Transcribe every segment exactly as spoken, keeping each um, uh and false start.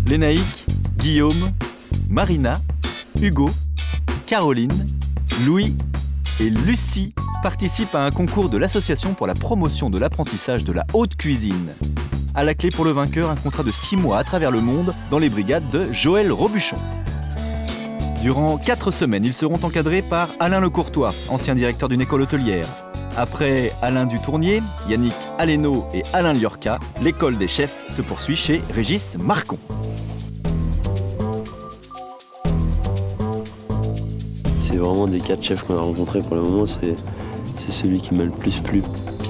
Lénaïque, Guillaume, Marina, Hugo, Caroline, Louis et Lucie participent à un concours de l'association pour la promotion de l'apprentissage de la haute cuisine. À la clé pour le vainqueur, un contrat de six mois à travers le monde dans les brigades de Joël Robuchon. Durant quatre semaines, ils seront encadrés par Alain Lecourtois, ancien directeur d'une école hôtelière. Après Alain Dutournier, Yannick Aleno et Alain Liorca, l'école des chefs se poursuit chez Régis Marcon. C'est vraiment des quatre chefs qu'on a rencontrés pour le moment, c'est celui qui m'a le plus plu.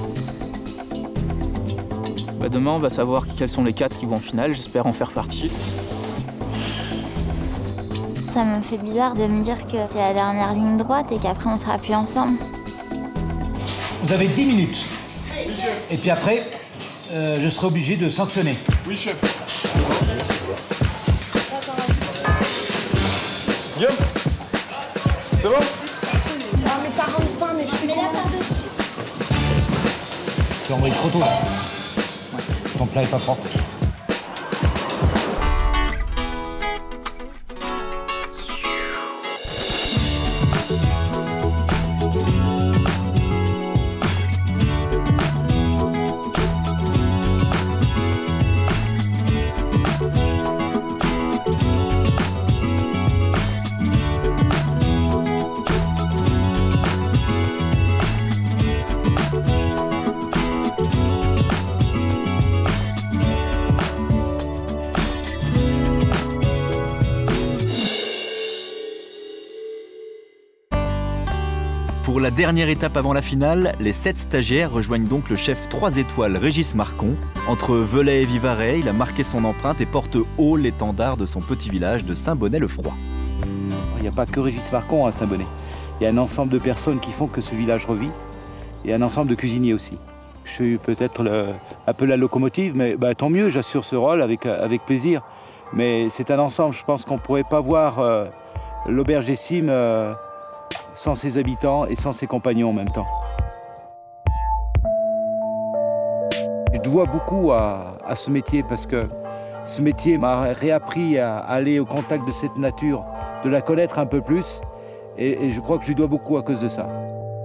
Bah demain, on va savoir quels sont les quatre qui vont en finale, j'espère en faire partie. Ça me fait bizarre de me dire que c'est la dernière ligne droite et qu'après on sera plus ensemble. Vous avez dix minutes. Oui, chef. Et puis après, euh, je serai obligé de sanctionner. Oui, chef. Guillaume, c'est bon? Non, mais ça rentre pas, mais je suis là par-dessus. Tu as envoyé trop tôt, là. Ton plat est pas propre. Pour la dernière étape avant la finale, les sept stagiaires rejoignent donc le chef trois étoiles Régis Marcon. Entre Velay et Vivarais, il a marqué son empreinte et porte haut l'étendard de son petit village de Saint-Bonnet-le-Froid. Il n'y a pas que Régis Marcon à Saint-Bonnet. Il y a un ensemble de personnes qui font que ce village revit et un ensemble de cuisiniers aussi. Je suis peut-être un peu la locomotive, mais bah, tant mieux, j'assure ce rôle avec, avec plaisir. Mais c'est un ensemble, je pense qu'on ne pourrait pas voir euh, l'auberge des Cimes euh, sans ses habitants et sans ses compagnons en même temps. Je dois beaucoup à, à ce métier parce que ce métier m'a réappris à aller au contact de cette nature, de la connaître un peu plus et, et je crois que je lui dois beaucoup à cause de ça.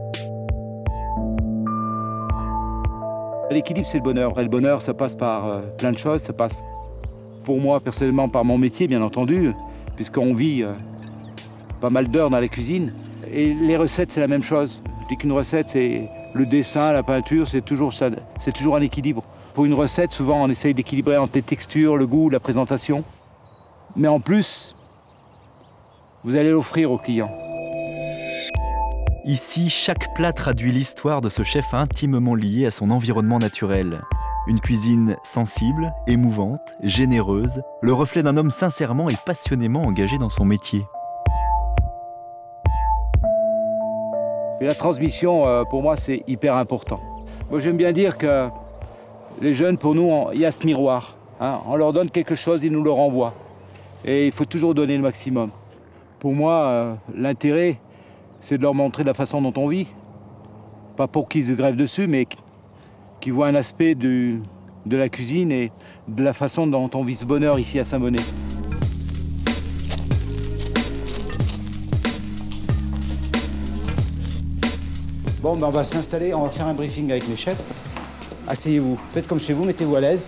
L'équilibre, c'est le bonheur. Et le bonheur, ça passe par euh, plein de choses. Ça passe pour moi, personnellement, par mon métier, bien entendu, puisqu'on vit euh, pas mal d'heures dans la cuisine. Et les recettes, c'est la même chose. Je dis qu'une recette, c'est le dessin, la peinture, c'est toujours, ça, c'est toujours un équilibre. Pour une recette, souvent, on essaye d'équilibrer entre les textures, le goût, la présentation. Mais en plus, vous allez l'offrir aux clients. Ici, chaque plat traduit l'histoire de ce chef intimement lié à son environnement naturel. Une cuisine sensible, émouvante, généreuse, le reflet d'un homme sincèrement et passionnément engagé dans son métier. Et la transmission, euh, pour moi, c'est hyper important. Moi, j'aime bien dire que les jeunes, pour nous, il y a ce miroir. Hein. On leur donne quelque chose, ils nous le renvoient. Et il faut toujours donner le maximum. Pour moi, euh, l'intérêt, c'est de leur montrer la façon dont on vit. Pas pour qu'ils se grèvent dessus, mais qu'ils voient un aspect du, de la cuisine et de la façon dont on vit ce bonheur ici à Saint-Bonnet. Bon, ben on va s'installer, on va faire un briefing avec les chefs. Asseyez-vous, faites comme chez vous, mettez-vous à l'aise.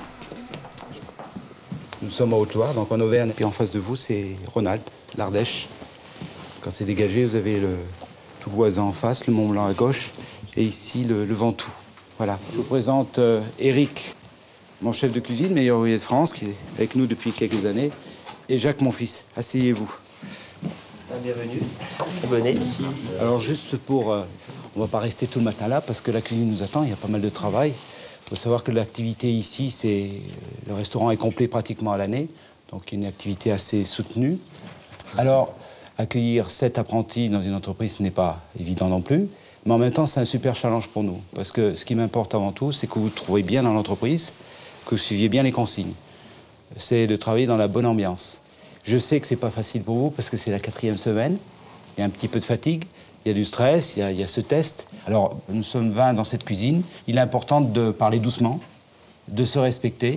Nous sommes en Haute-Loire, donc en Auvergne, et en face de vous, c'est Rhône-Alpes, l'Ardèche. Quand c'est dégagé, vous avez le, tout l'Oisin en face, le Mont-Blanc à gauche, et ici, le, le Ventoux. Voilà. Je vous présente euh, Eric, mon chef de cuisine, meilleur ouvrier de France, qui est avec nous depuis quelques années, et Jacques, mon fils. Asseyez-vous. Bienvenue, c'est Bonnet. Alors juste pour... Euh, on ne va pas rester tout le matin là, parce que la cuisine nous attend, il y a pas mal de travail. Il faut savoir que l'activité ici, c'est... Le restaurant est complet pratiquement à l'année, donc il y a une activité assez soutenue. Alors, accueillir sept apprentis dans une entreprise, ce n'est pas évident non plus, mais en même temps, c'est un super challenge pour nous, parce que ce qui m'importe avant tout, c'est que vous vous trouvez bien dans l'entreprise, que vous suiviez bien les consignes. C'est de travailler dans la bonne ambiance. Je sais que c'est pas facile pour vous, parce que c'est la quatrième semaine, il y a un petit peu de fatigue, il y a du stress, il y a, il y a ce test. Alors, nous sommes vingt dans cette cuisine, il est important de parler doucement, de se respecter,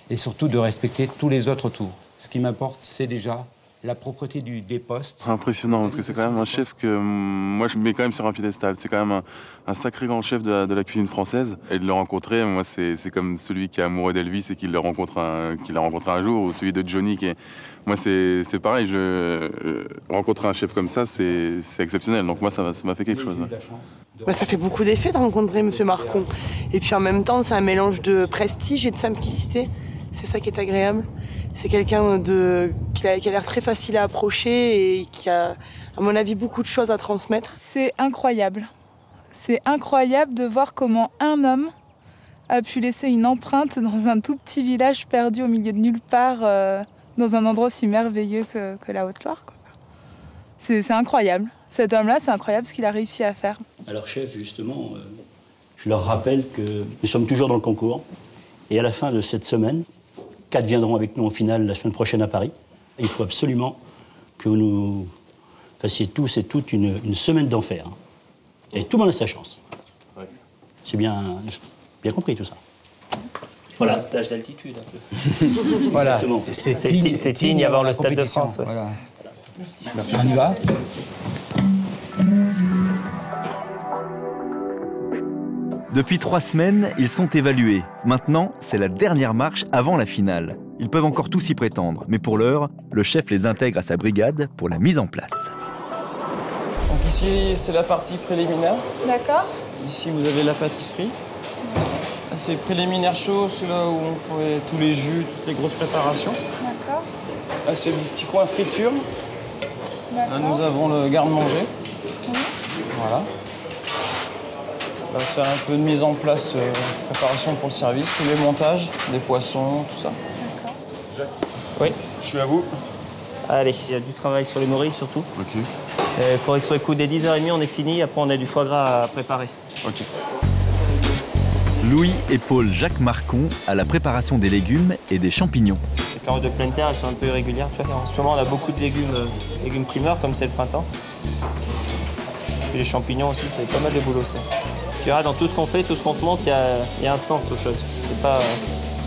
et surtout de respecter tous les autres autour. Ce qui m'importe, c'est déjà la propreté du, des postes. C'est impressionnant parce que c'est quand même un chef que moi je mets quand même sur un piédestal. C'est quand même un, un sacré grand chef de la, de la cuisine française. Et de le rencontrer, moi c'est comme celui qui est amoureux d'Elvis et qui l'a rencontré, rencontré un jour, ou celui de Johnny qui est... Moi c'est pareil, je, euh, rencontrer un chef comme ça c'est exceptionnel. Donc moi ça m'a fait quelque chose. Bah, ça fait beaucoup d'effet de rencontrer M. Marcon. Et puis en même temps c'est un mélange de prestige et de simplicité. C'est ça qui est agréable. C'est quelqu'un de qui a, qui a l'air très facile à approcher et qui a, à mon avis, beaucoup de choses à transmettre. C'est incroyable. C'est incroyable de voir comment un homme a pu laisser une empreinte dans un tout petit village perdu au milieu de nulle part, euh, dans un endroit aussi merveilleux que, que la Haute-Loire. C'est incroyable. Cet homme-là, c'est incroyable ce qu'il a réussi à faire. Alors, chef, justement, euh, je leur rappelle que nous sommes toujours dans le concours. Et à la fin de cette semaine, quatre viendront avec nous en finale la semaine prochaine à Paris. Il faut absolument que vous nous fassiez tous et toutes une, une semaine d'enfer. Et tout le monde a sa chance. Ouais. C'est bien, bien compris tout ça. Voilà, un stage d'altitude un peu. Voilà, c'est digne, digne avant le Stade de France. Ouais. Voilà. Merci. On y va. Depuis trois semaines, ils sont évalués. Maintenant, c'est la dernière marche avant la finale. Ils peuvent encore tous y prétendre, mais pour l'heure, le chef les intègre à sa brigade pour la mise en place. Donc ici, c'est la partie préliminaire. D'accord. Ici, vous avez la pâtisserie. C'est préliminaire chaud, c'est là où on fait tous les jus, toutes les grosses préparations. D'accord. Là, c'est le petit coin friture. Là, nous avons le garde-manger. Voilà. Là, c'est un peu de mise en place, euh, préparation pour le service, tous les montages, des poissons, tout ça. D'accord. Oui. Je suis à vous. Allez, il y a du travail sur les morilles surtout. Ok. Il faudrait que ce soit le coup des dix heures trente, on est fini. Après, on a du foie gras à préparer. Ok. Louis épaule Jacques Marcon à la préparation des légumes et des champignons. Les carottes de pleine terre, elles sont un peu irrégulières. Tu vois, en ce moment, on a beaucoup de légumes, euh, légumes primeurs, comme c'est le printemps. Et les champignons aussi, c'est pas mal de boulot, ça. Tu vois, dans tout ce qu'on fait, tout ce qu'on te montre, il y, y a un sens aux choses. C'est pas... Euh...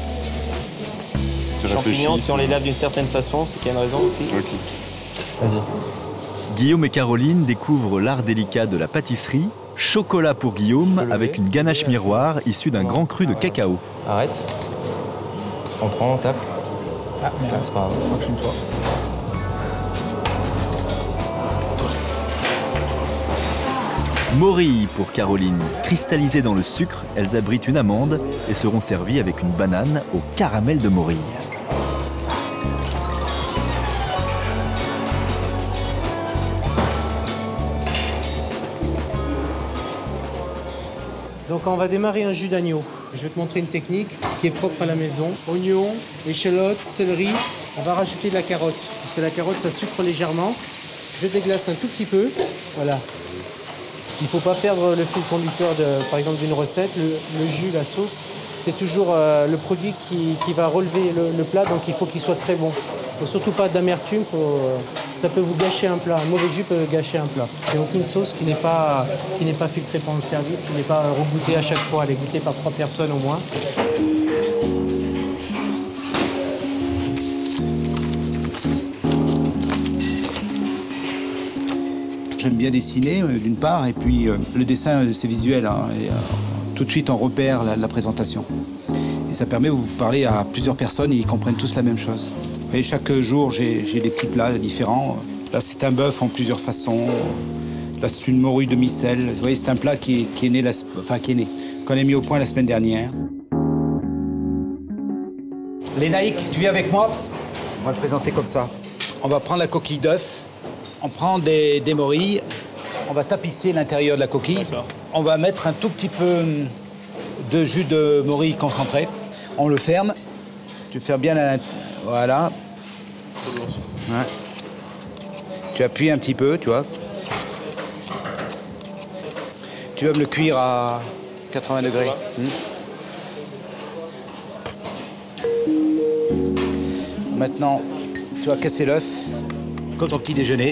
Les champignons, si on les lave d'une certaine façon, c'est qu'il y a une raison aussi. Ok. Vas-y. Guillaume et Caroline découvrent l'art délicat de la pâtisserie. Chocolat pour Guillaume avec une ganache miroir issue d'un grand cru de cacao. Arrête. On prend, on tape. Ah, merde, c'est pas grave. Prochaine-toi. Morilles pour Caroline. Cristallisées dans le sucre, elles abritent une amande et seront servies avec une banane au caramel de Morilles. Donc on va démarrer un jus d'agneau. Je vais te montrer une technique qui est propre à la maison. Oignons, échalotes, céleri. On va rajouter de la carotte, parce que la carotte, ça sucre légèrement. Je déglace un tout petit peu. Voilà. Il ne faut pas perdre le fil conducteur, de, par exemple, d'une recette. Le, le jus, la sauce, c'est toujours euh, le produit qui, qui va relever le, le plat, donc il faut qu'il soit très bon. Il ne faut surtout pas d'amertume, euh, ça peut vous gâcher un plat. Un mauvais jus peut gâcher un plat. Et aucune sauce qui n'est pas, qui n'est pas filtrée pendant le service, qui n'est pas regoutée à chaque fois. Elle est goûtée par trois personnes au moins. J'aime bien dessiner, euh, d'une part, et puis euh, le dessin, euh, c'est visuel. Hein, et, euh, tout de suite, on repère la, la présentation. Et ça permet de vous parler à plusieurs personnes et ils comprennent tous la même chose. Vous voyez, chaque jour, j'ai des petits plats différents. Là, c'est un bœuf en plusieurs façons. Là, c'est une morue demi-sel. Vous voyez, c'est un plat qui est, qui est né, la, enfin, qui est né, qu'on a mis au point la semaine dernière. Lénaïque, tu viens avec moi? On va le présenter comme ça. On va prendre la coquille d'œuf. On prend des, des morilles, on va tapisser l'intérieur de la coquille. On va mettre un tout petit peu de jus de morille concentré. On le ferme. Tu fermes bien la... Voilà. Ouais. Tu appuies un petit peu, tu vois. Tu vas me le cuire à quatre-vingts degrés. Mmh. Maintenant, tu vas casser l'œuf. Comme ton petit déjeuner.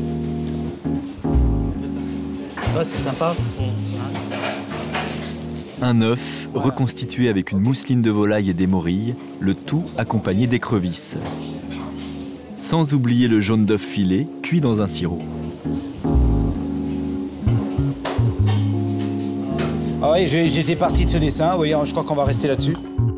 Ah, c'est sympa. Un œuf reconstitué avec une mousseline de volaille et des morilles, le tout accompagné d'écrevisses. Sans oublier le jaune d'œuf filé, cuit dans un sirop. Ah oui, j'étais parti de ce dessin, vous voyez, je crois qu'on va rester là-dessus.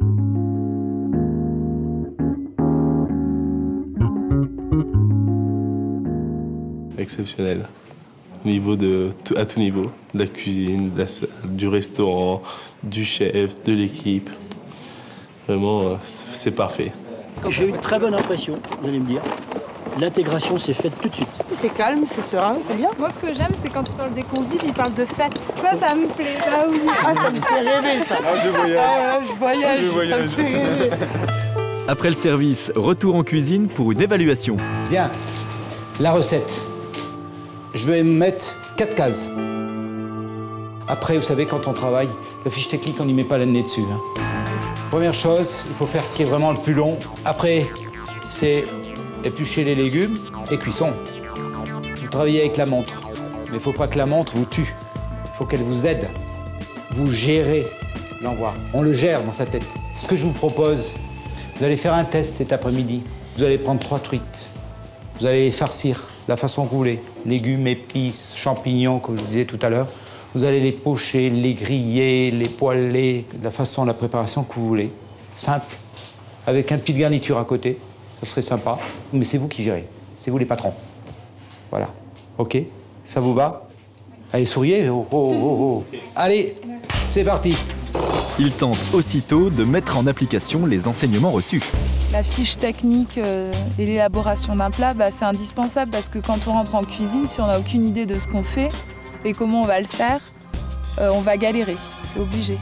Exceptionnel. Au niveau de, à tout niveau, de la cuisine, de la salle, du restaurant, du chef, de l'équipe. Vraiment, c'est parfait. J'ai eu une très bonne impression, vous allez me dire. L'intégration s'est faite tout de suite. C'est calme, c'est serein, c'est bien. Moi, ce que j'aime, c'est quand il parle des convives, il parle de fête. Ça, ça me plaît. Ah oui. Ah, ça me fait rêver, ça. Ah, je voyage. Ah, je voyage, je voyage. ça me fait rêver. Après le service, retour en cuisine pour une évaluation. Bien, la recette. Je vais mettre quatre cases. Après, vous savez, quand on travaille, la fiche technique, on n'y met pas le nez dessus. Hein. Première chose, il faut faire ce qui est vraiment le plus long. Après, c'est éplucher les légumes et cuisson. Vous travaillez avec la montre, mais il ne faut pas que la montre vous tue. Il faut qu'elle vous aide. Vous gérez l'envoi. On le gère dans sa tête. Ce que je vous propose, vous allez faire un test cet après-midi. Vous allez prendre trois truites. Vous allez les farcir de la façon que vous voulez. Légumes, épices, champignons, comme je vous disais tout à l'heure. Vous allez les pocher, les griller, les poêler, de la façon, la préparation que vous voulez. Simple, avec un petit de garniture à côté. Ce serait sympa, mais c'est vous qui gérez. C'est vous les patrons. Voilà. OK? Ça vous va? Allez, souriez. Oh, oh, oh, oh. Allez, c'est parti. Il tente aussitôt de mettre en application les enseignements reçus. La fiche technique euh, et l'élaboration d'un plat, bah, c'est indispensable parce que quand on rentre en cuisine, si on n'a aucune idée de ce qu'on fait et comment on va le faire, euh, on va galérer. C'est obligé.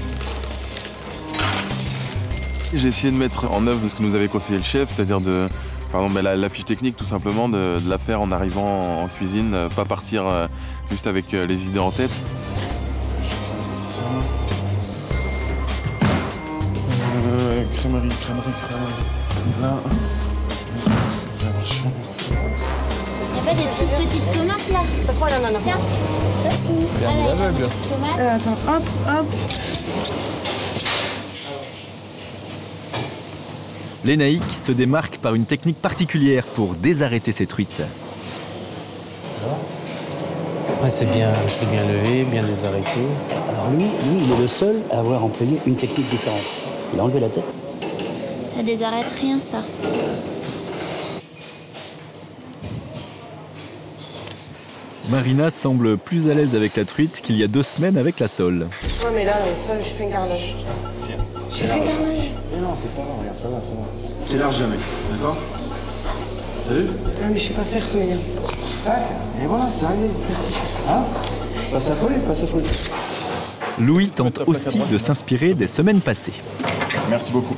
J'ai essayé de mettre en œuvre ce que nous avait conseillé le chef, c'est-à-dire de, par exemple, la, la fiche technique, tout simplement, de, de la faire en arrivant en, en cuisine, euh, pas partir euh, juste avec euh, les idées en tête. Ça. Euh, crèmerie, crèmerie, crèmerie. Là. Y'a pas des toutes petites tomates là? Passe-moi là, nana. Tiens. Merci. Bien, Voilà, bien, des bien. petites tomates. Euh, attends, hop, hop. Lénaïque se démarque par une technique particulière pour désarrêter ses truites. Ouais, c'est bien, c'est bien levé, bien désarrêté. Alors lui, lui, il est le seul à avoir employé une technique différente. Il a enlevé la tête. Ça désarrête rien, ça. Marina semble plus à l'aise avec la truite qu'il y a deux semaines avec la sole. Ouais, mais là, ça, j'ai fait un carnage. J'ai fait un carnage. Mais non, c'est pas grave, regarde, ça va, ça va. Je t'élarge jamais, d'accord? T'as vu? Ah, mais je sais pas faire, ça m'énerve. Tac, et voilà, c'est arrivé. Hein? Pas s'affoler, pas s'affoler. Louis tente aussi de s'inspirer des semaines passées. Merci beaucoup.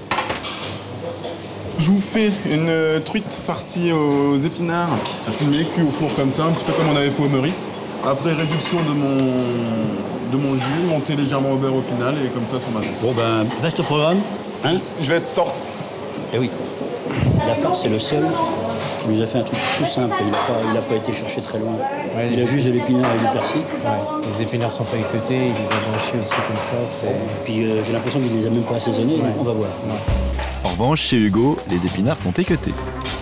Je vous fais une truite farcie aux épinards, filmée, cuit au four comme ça, un petit peu comme on avait fait au Meurice. Après réduction de mon, de mon jus, monter légèrement au beurre au final et comme ça sur ma sauce. Bon ben, reste programme, hein? Je vais être torte. Eh oui. La farce, c'est le seul qui nous a fait un truc tout simple. Il n'a pas, il a pas été chercher très loin. Ouais, il a juste de l'épinard et du persil. Ouais, les épinards sont pas écoutés, il les a blanchis aussi comme ça. Et puis euh, j'ai l'impression qu'il les a même pas assaisonnés, ouais. On va voir. Ouais. En revanche, chez Hugo, les épinards sont équeutés.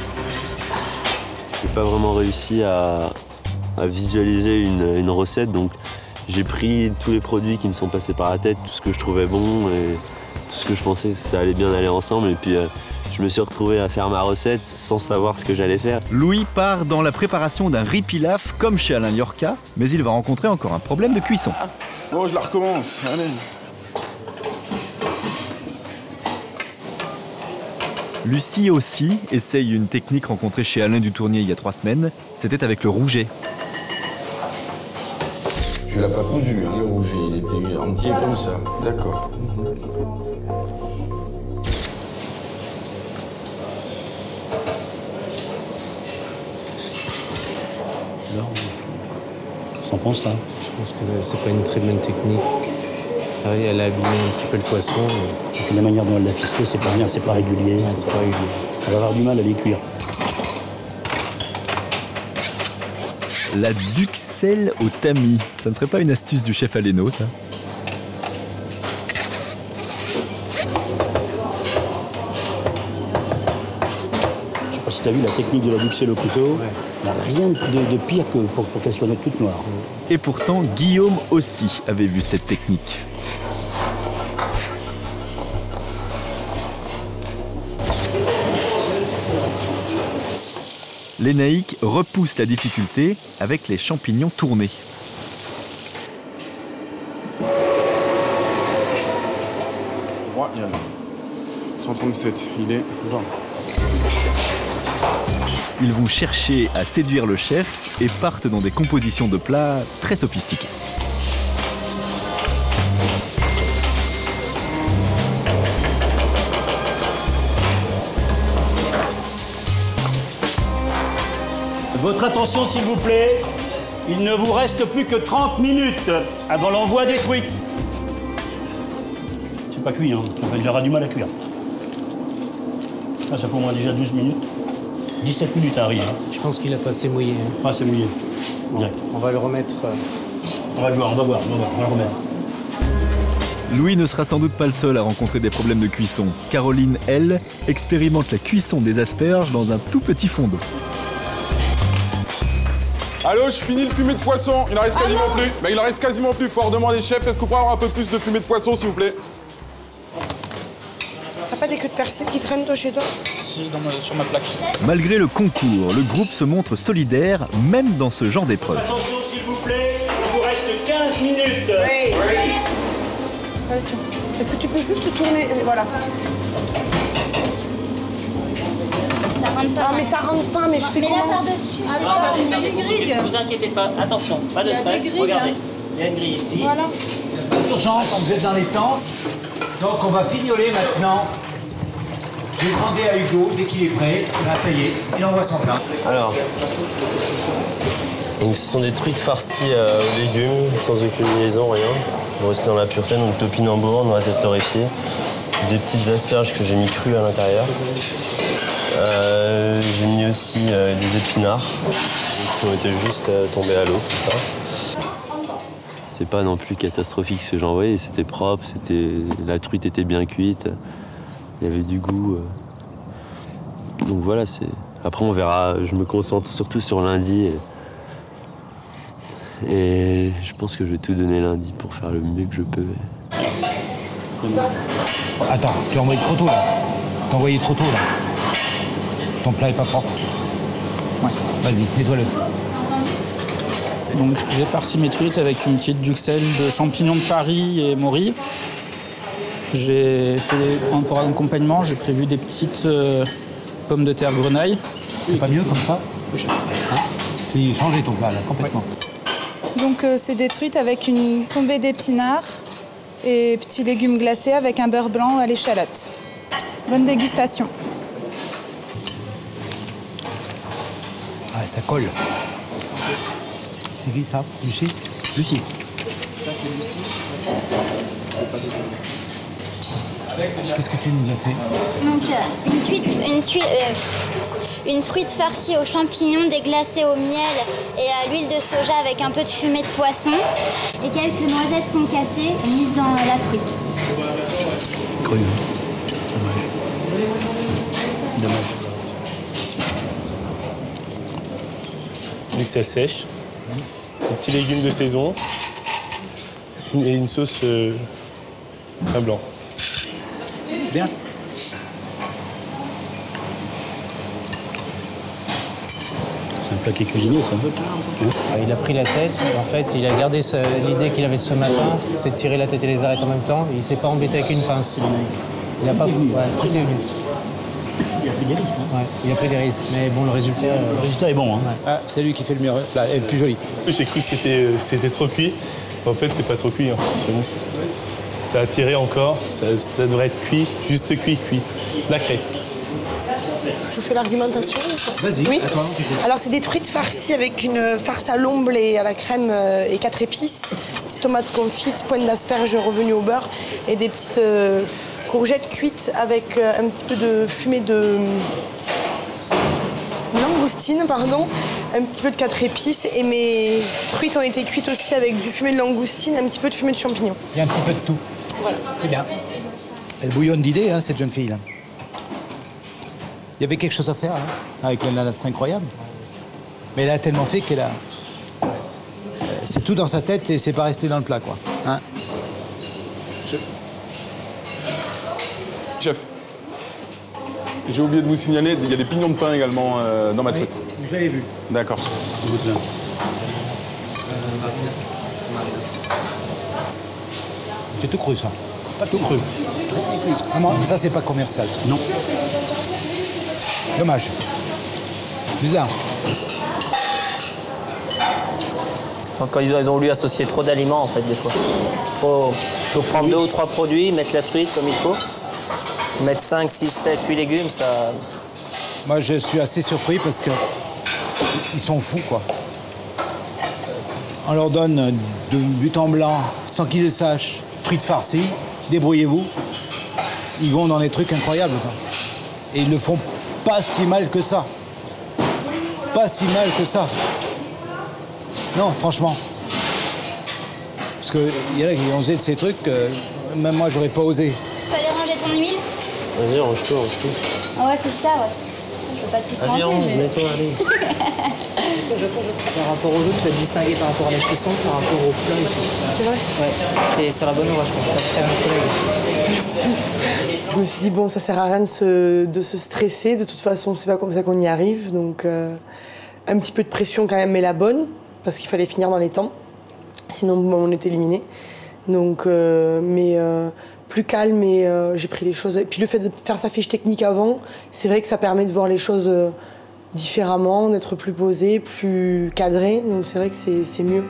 J'ai pas vraiment réussi à, à visualiser une, une recette, donc j'ai pris tous les produits qui me sont passés par la tête, tout ce que je trouvais bon et tout ce que je pensais que ça allait bien aller ensemble. Et puis euh, je me suis retrouvé à faire ma recette sans savoir ce que j'allais faire. Louis part dans la préparation d'un riz pilaf comme chez Alain Liorca, mais il va rencontrer encore un problème de cuisson. Bon, je la recommence, allez. Lucie aussi essaye une technique rencontrée chez Alain Dutournier il y a trois semaines. C'était avec le rouget. Je l'ai pas cousu, hein, le rouget, il était entier comme ça. D'accord. Alors, qu'est-ce qu'on pense là? Je pense que c'est pas une très bonne technique. Ah oui, elle a abîmé un petit peu le poisson. Et puis la manière dont elle l'a ficelé, c'est pas bien, c'est pas régulier. Ouais, c'est pas régulier. Elle va avoir du mal à les cuire. La duxelle au tamis. Ça ne serait pas une astuce du chef Aléno, ça? Si tu as vu la technique de la duxelle au couteau, il n'y a rien de, de pire que pour, pour qu'elle soit toute noire. Et pourtant, Guillaume aussi avait vu cette technique. Lénaïque repousse la difficulté avec les champignons tournés. cent trente-sept, il est vingt. Ils vont chercher à séduire le chef et partent dans des compositions de plats très sophistiquées. Votre attention s'il vous plaît, il ne vous reste plus que trente minutes avant l'envoi des truites. C'est pas cuit, hein. Il aura du mal à cuire. Ça, ça fait au moins déjà douze minutes. dix-sept minutes à arriver. Je pense qu'il a pas assez mouillé. Hein. Pas assez mouillé. Bon, on va le remettre. Euh... On va le voir, on va voir, on va voir, on va le remettre. Louis ne sera sans doute pas le seul à rencontrer des problèmes de cuisson. Caroline, elle, expérimente la cuisson des asperges dans un tout petit fond d'eau. Allô, je finis le fumet de poisson. Il en reste quasiment ah plus. Bah, il en reste quasiment plus. Faut demander, chef, est-ce qu'on pourrait avoir un peu plus de fumet de poisson, s'il vous plaît? T'as pas des queues de persil qui traînent, toi, chez toi? Si, dans ma, sur ma plaque. Malgré le concours, le groupe se montre solidaire, même dans ce genre d'épreuve. Attention, s'il vous plaît, il vous reste quinze minutes. Oui. Oui. Attention. Est-ce que tu peux juste tourner? Voilà. Ça rentre pas. Ah, mais ça rentre pas, mais je fais comment? par-dessus. Ah, bah, tu mets une grille. Ne vous inquiétez pas, attention, pas de stress, regardez. Il y a une grille ici. Voilà. Urgence, vous êtes dans les temps. Donc on va fignoler maintenant. Je vais demander à Hugo, dès qu'il est prêt, là ça y est, il envoie son plat. Alors, donc ce sont des truites farcies euh, aux légumes, sans aucune liaison, rien. On va rester dans la pureté, donc topinambour, noisettes torréfiées, des petites asperges que j'ai mis crues à l'intérieur. Euh, j'ai mis aussi euh, des épinards qui ont été juste euh, tombés à l'eau, tout ça. C'est pas non plus catastrophique ce que j'ai envoyé, c'était propre, c'était... la truite était bien cuite, il y avait du goût. Donc voilà, c'est... Après on verra, je me concentre surtout sur lundi. Et... et je pense que je vais tout donner lundi pour faire le mieux que je peux. Attends, tu as envoyé trop tôt là. Tu as envoyé trop tôt là. Ton plat est pas propre. Ouais. Vas-y, nettoie-le. Donc j'ai farci mes truites avec une petite duxelle de champignons de Paris et morilles. J'ai fait pour accompagnement, j'ai prévu des petites euh, pommes de terre grenaille. C'est pas mieux comme ça? Oui, chef. Hein? C'est changé ton plat là, complètement. Donc euh, c'est des truites avec une tombée d'épinards et petits légumes glacés avec un beurre blanc à l'échalote. Bonne dégustation. Ah, ça colle. C'est qui ça? Lucie? Lucie. Qu'est-ce que tu nous as fait? Donc euh, une, truite, une, truite, euh, une truite farcie aux champignons, déglacée au miel et à l'huile de soja avec un peu de fumée de poisson et quelques noisettes concassées mises dans la truite. Cru. Dommage. Dommage. Duxelle sèche, des petits légumes de saison et une sauce euh, pain blanc. Bien. C'est un plat qui est cuisiné, ça. Ah, il a pris la tête, en fait, il a gardé sa... l'idée qu'il avait ce matin, c'est de tirer la tête et les arêtes en même temps. Il ne s'est pas embêté avec une pince. Il a pas... Ouais, tout est venu. Il a pris des risques. Hein. Ouais, il a pris des risques, mais bon, le résultat... Euh... Le résultat est bon. Hein. Ouais. Ah, c'est lui qui fait le meilleur plat, et le plus joli. J'ai cru que c'était, c'était trop cuit. En fait, c'est pas trop cuit. Hein. Ça a tiré encore. Ça, ça devrait être cuit, juste cuit, cuit. Nacré. Je vous fais l'argumentation. Vas-y, oui. à toi. Alors, c'est des truites farcies avec une farce à l'omble et à la crème et quatre épices. Des tomates confites, pointe d'asperges revenues au beurre et des petites euh, courgettes cuites avec euh, un petit peu de fumée de langoustine, pardon, un petit peu de quatre épices. Et mes truites ont été cuites aussi avec du fumé de langoustine, un petit peu de fumé de champignons. Il y a un petit peu de tout. Voilà. C'est bien. Elle bouillonne d'idées, hein, cette jeune fille là. Il y avait quelque chose à faire, hein, avec l'ananas, c'est incroyable. Mais elle a tellement fait qu'elle a... C'est tout dans sa tête et c'est pas resté dans le plat, quoi. Hein? Chef. Chef. J'ai oublié de vous signaler, il y a des pignons de pain également euh, dans ma truite. Oui, je l'avais vu. D'accord. C'est tout cru, ça. Pas tout cru. Vraiment, ça, c'est pas commercial. Non. Dommage. Bizarre. Quand ils ont, ils ont voulu associer trop d'aliments, en fait, des fois. Trop... Il faut prendre deux ou trois produits, mettre la truite comme il faut. Mettre cinq, six, sept, huit légumes, ça... Moi, je suis assez surpris parce que ils sont fous, quoi. On leur donne de but en blanc, sans qu'ils le sachent, truite farcie, débrouillez-vous. Ils vont dans des trucs incroyables, quoi. Et ils le font pas si mal que ça. Pas si mal que ça. Non, franchement. Parce qu'il y en a qui ont osé de ces trucs, euh, même moi, j'aurais pas osé. Fallait ranger ton huile? Vas-y, range tout, range tout. Ah ouais, c'est ça, ouais. Je peux pas tous Vas-y, ranger, range, mais... mets-toi, allez. Par rapport aux autres, tu vas te distinguer par rapport à la cuisson, par rapport au plat et tout. C'est vrai? Ouais. T'es sur la bonne voie, je pense. T'as très bon collègue. Je me suis dit, bon, ça sert à rien de se, de se stresser. De toute façon, c'est pas comme ça qu'on y arrive. Donc, euh, un petit peu de pression quand même, mais la bonne, parce qu'il fallait finir dans les temps. Sinon, on était éliminé. Donc, euh, mais euh, plus calme et euh, j'ai pris les choses. Et puis le fait de faire sa fiche technique avant, c'est vrai que ça permet de voir les choses euh, différemment, d'être plus posé, plus cadré. Donc c'est vrai que c'est mieux.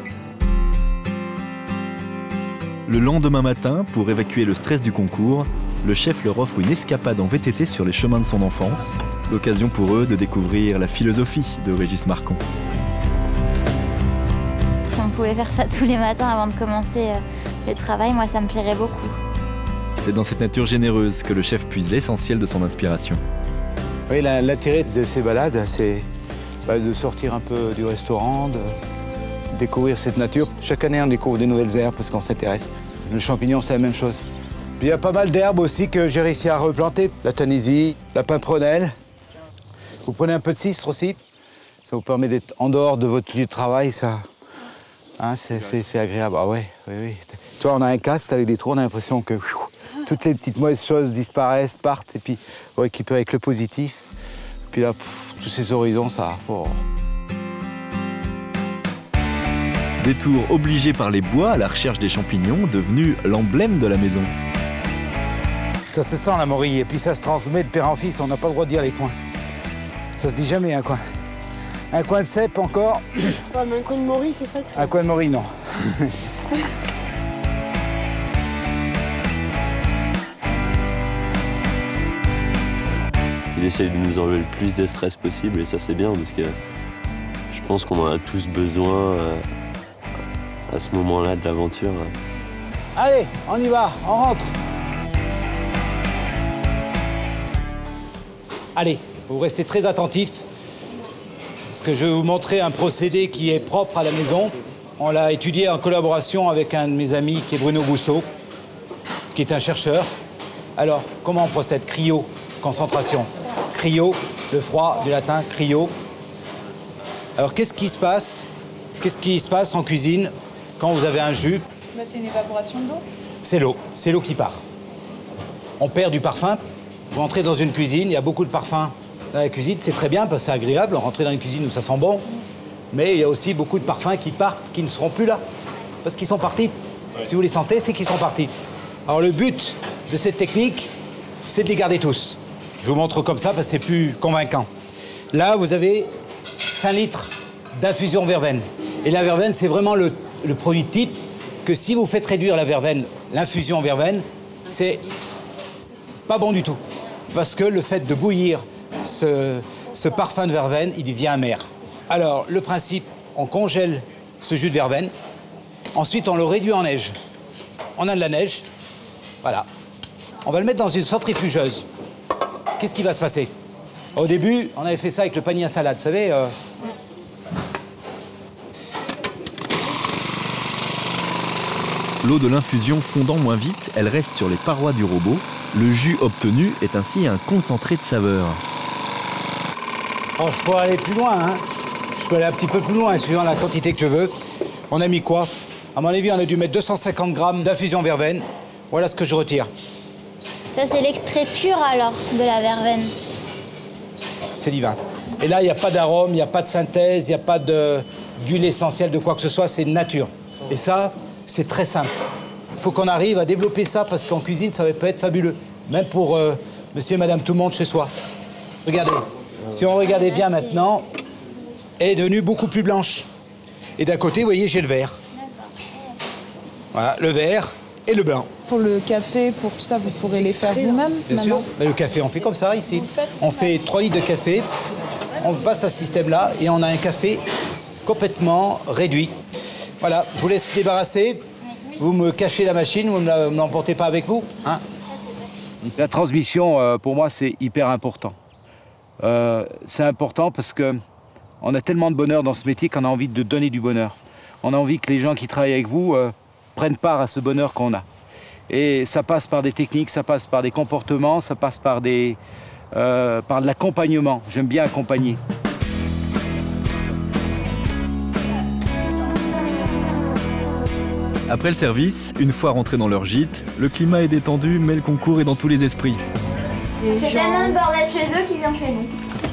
Le lendemain matin, pour évacuer le stress du concours, le chef leur offre une escapade en V T T sur les chemins de son enfance. L'occasion pour eux de découvrir la philosophie de Régis Marcon. Si on pouvait faire ça tous les matins avant de commencer le travail, moi ça me plairait beaucoup. C'est dans cette nature généreuse que le chef puise l'essentiel de son inspiration. Oui, l'intérêt de ces balades, c'est bah, de sortir un peu du restaurant, de découvrir cette nature. Chaque année, on découvre des nouvelles herbes parce qu'on s'intéresse. Le champignon, c'est la même chose. Puis il y a pas mal d'herbes aussi que j'ai réussi à replanter. La Tunisie, la pimprenelle. Vous prenez un peu de cistre aussi. Ça vous permet d'être en dehors de votre lieu de travail, ça. Hein, c'est agréable. Ah ouais, oui, oui. Tu vois, on a un casque avec des trous, on a l'impression que pfiou, toutes les petites mauvaises choses disparaissent, partent, et puis on récupère avec le positif. Puis là, pff, tous ces horizons, ça... Oh. Détour obligé par les bois à la recherche des champignons, devenu l'emblème de la maison. Ça se sent la morille, et puis ça se transmet de père en fils, on n'a pas le droit de dire les coins. Ça se dit jamais un coin. Un coin de cèpe encore. Pas un coin de morille, c'est ça que... Un coin de morille, non. Il essaye de nous enlever le plus de stress possible et ça c'est bien parce que je pense qu'on en a tous besoin euh, à ce moment-là de l'aventure. Allez, on y va, on rentre. Allez, vous restez très attentifs parce que je vais vous montrer un procédé qui est propre à la maison. On l'a étudié en collaboration avec un de mes amis qui est Bruno Bousseau, qui est un chercheur. Alors, comment on procède? Cryo, concentration. Cryo, le froid, du latin, cryo. Alors, qu'est-ce qui se passe? Qu'est-ce qui se passe en cuisine quand vous avez un jus? Bah, c'est une évaporation d'eau. C'est l'eau, c'est l'eau qui part. On perd du parfum. Vous entrez dans une cuisine, il y a beaucoup de parfum dans la cuisine. C'est très bien parce que c'est agréable, rentrer dans une cuisine où ça sent bon. Mais il y a aussi beaucoup de parfums qui partent, qui ne seront plus là. Parce qu'ils sont partis. Si vous les sentez, c'est qu'ils sont partis. Alors le but de cette technique, c'est de les garder tous. Je vous montre comme ça parce que c'est plus convaincant. Là, vous avez cinq litres d'infusion verveine. Et la verveine, c'est vraiment le, le produit type que si vous faites réduire la verveine, l'infusion verveine, c'est pas bon du tout. Parce que le fait de bouillir ce, ce parfum de verveine, il devient amer. Alors, le principe, on congèle ce jus de verveine. Ensuite, on le réduit en neige. On a de la neige. Voilà. On va le mettre dans une centrifugeuse. Qu'est-ce qui va se passer? Au début, on avait fait ça avec le panier à salade, vous savez. Euh... L'eau de l'infusion fondant moins vite, elle reste sur les parois du robot. Le jus obtenu est ainsi un concentré de saveur. Oh, je peux aller plus loin, hein. Je peux aller un petit peu plus loin, suivant la quantité que je veux. On a mis quoi? À mon avis, on a dû mettre deux cent cinquante grammes d'infusion verveine. Voilà ce que je retire. Ça, c'est l'extrait pur, alors, de la verveine. C'est divin. Et là, il n'y a pas d'arôme, il n'y a pas de synthèse, il n'y a pas d'huile essentielle, de quoi que ce soit, c'est nature. Et ça, c'est très simple. Il faut qu'on arrive à développer ça, parce qu'en cuisine, ça peut être fabuleux. Même pour euh, monsieur et madame tout le monde chez soi. Regardez. Si on regardait bien maintenant, elle est devenue beaucoup plus blanche. Et d'un côté, vous voyez, j'ai le vert. Voilà, le vert et le blanc. Pour le café, pour tout ça, vous pourrez les faire vous-même? Bien sûr. Mais le café, on fait comme ça, ici. On fait trois litres de café, on passe à ce système-là, et on a un café complètement réduit. Voilà, je vous laisse débarrasser. Vous me cachez la machine, vous ne l'emportez pas avec vous, hein? La transmission, euh, pour moi, c'est hyper important. Euh, c'est important parce que on a tellement de bonheur dans ce métier qu'on a envie de donner du bonheur. On a envie que les gens qui travaillent avec vous euh, prennent part à ce bonheur qu'on a. Et ça passe par des techniques, ça passe par des comportements, ça passe par, des, euh, par de l'accompagnement. J'aime bien accompagner. Après le service, une fois rentrés dans leur gîte, le climat est détendu, mais le concours est dans tous les esprits. C'est tellement de bordel chez eux qu'ils viennent chez nous.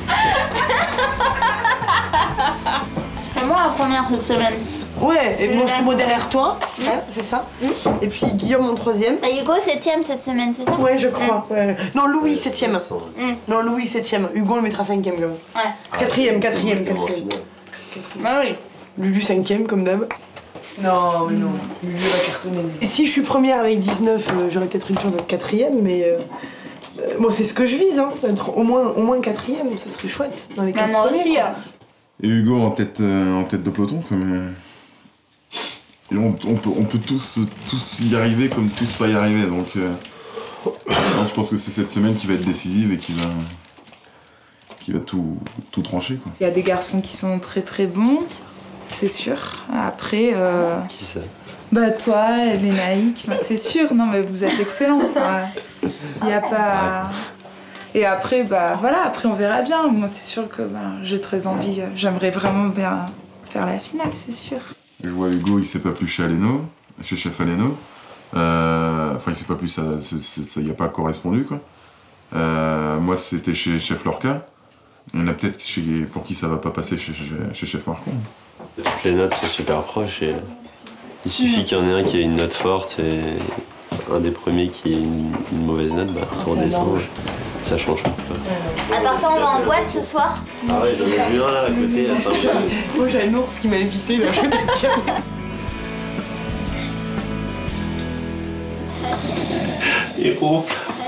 C'est moi la première cette semaine. Ouais, et moi, moi derrière toi, hein, c'est ça. Mmh. Et puis Guillaume mon troisième. Et Hugo septième cette semaine, c'est ça? Ouais, je crois. Mmh. Ouais. Non, Louis septième. Mmh. Non, Louis septième. Hugo le mettra cinquième quand même. Ouais. Quatrième, quatrième, quatrième. Bah oui. Lulu cinquième comme d'hab. Non, mais non. Lulu va cartonner. Et si je suis première avec dix-neuf, euh, j'aurais peut-être une chance d'être quatrième, mais euh, euh, moi c'est ce que je vise, hein. Être au moins, au moins quatrième, ça serait chouette. Dans les quatre moi premiers, aussi. quoi. Et Hugo en tête, euh, en tête de peloton, comme. Et on, on, peut, on peut tous, tous y arriver comme tous pas y arriver. Donc, euh, non, je pense que c'est cette semaine qui va être décisive et qui va, qui va tout, tout trancher, quoi. Il y a des garçons qui sont très très bons, c'est sûr. Après. Euh... Qui ça? Bah toi, Lénaïque, bah, c'est sûr. Non mais vous êtes excellents. Il n'y a pas. Et après, bah voilà, après on verra bien. Moi c'est sûr que bah, j'ai très envie, j'aimerais vraiment bien faire la finale, c'est sûr. Je vois Hugo, il s'est pas plus chez Aleno, chez Chef Aleno. Euh, enfin, il s'est pas plus, ça n'y a pas correspondu, quoi. Euh, moi, c'était chez Chef Lorca. Il y en a peut-être pour qui ça va pas passer chez, chez, chez Chef Marcon. Toutes les notes sont super proches et il suffit qu'il y en ait un qui ait une note forte et un des premiers qui ait une, une mauvaise note, bah, tout redescend. Ça change tout. À part ça, on va en boîte ce soir. Ah ouais, j'en ai vu un là à côté, à Saint-Jean. Moi j'ai un ours qui m'a invité là, je vais te dire. Et oh.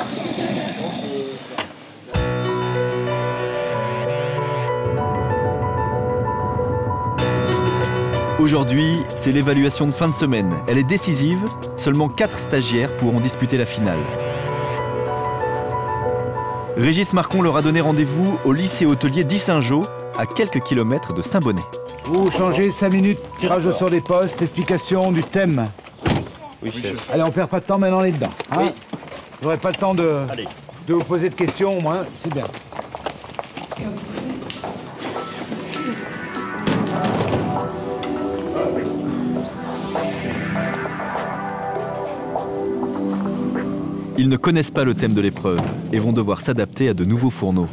Aujourd'hui, c'est l'évaluation de fin de semaine. Elle est décisive, seulement quatre stagiaires pourront disputer la finale. Régis Marcon leur a donné rendez-vous au lycée hôtelier d'Issingeau, à quelques kilomètres de Saint-Bonnet. Vous changez cinq minutes, tirage au sort des postes, explication du thème. Oui, chef. Allez, on perd pas de temps, maintenant on est dedans. Hein? Oui. Vous n'aurez pas le temps de, de vous poser de questions, au moins, c'est bien. Ils ne connaissent pas le thème de l'épreuve et vont devoir s'adapter à de nouveaux fourneaux.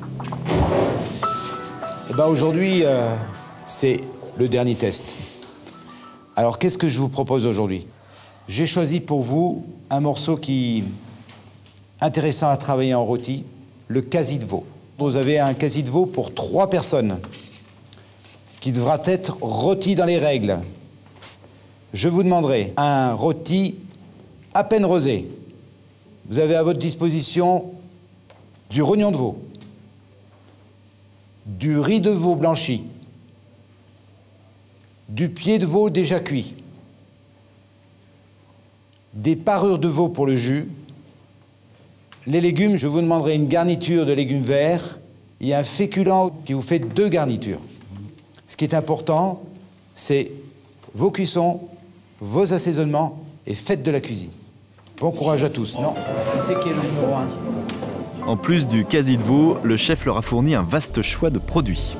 Eh ben aujourd'hui, euh, c'est le dernier test. Alors, qu'est-ce que je vous propose aujourd'hui? J'ai choisi pour vous un morceau qui est intéressant à travailler en rôti, le quasi de veau. Vous avez un quasi de veau pour trois personnes qui devra être rôti dans les règles. Je vous demanderai un rôti à peine rosé. Vous avez à votre disposition du rognon de veau, du riz de veau blanchi, du pied de veau déjà cuit, des parures de veau pour le jus. Les légumes, je vous demanderai une garniture de légumes verts et un féculent qui vous fait deux garnitures. Ce qui est important, c'est vos cuissons, vos assaisonnements et faites de la cuisine. Bon courage à tous. Non, qui c'est qui est le numéro un? En plus du quasi de veau, le chef leur a fourni un vaste choix de produits.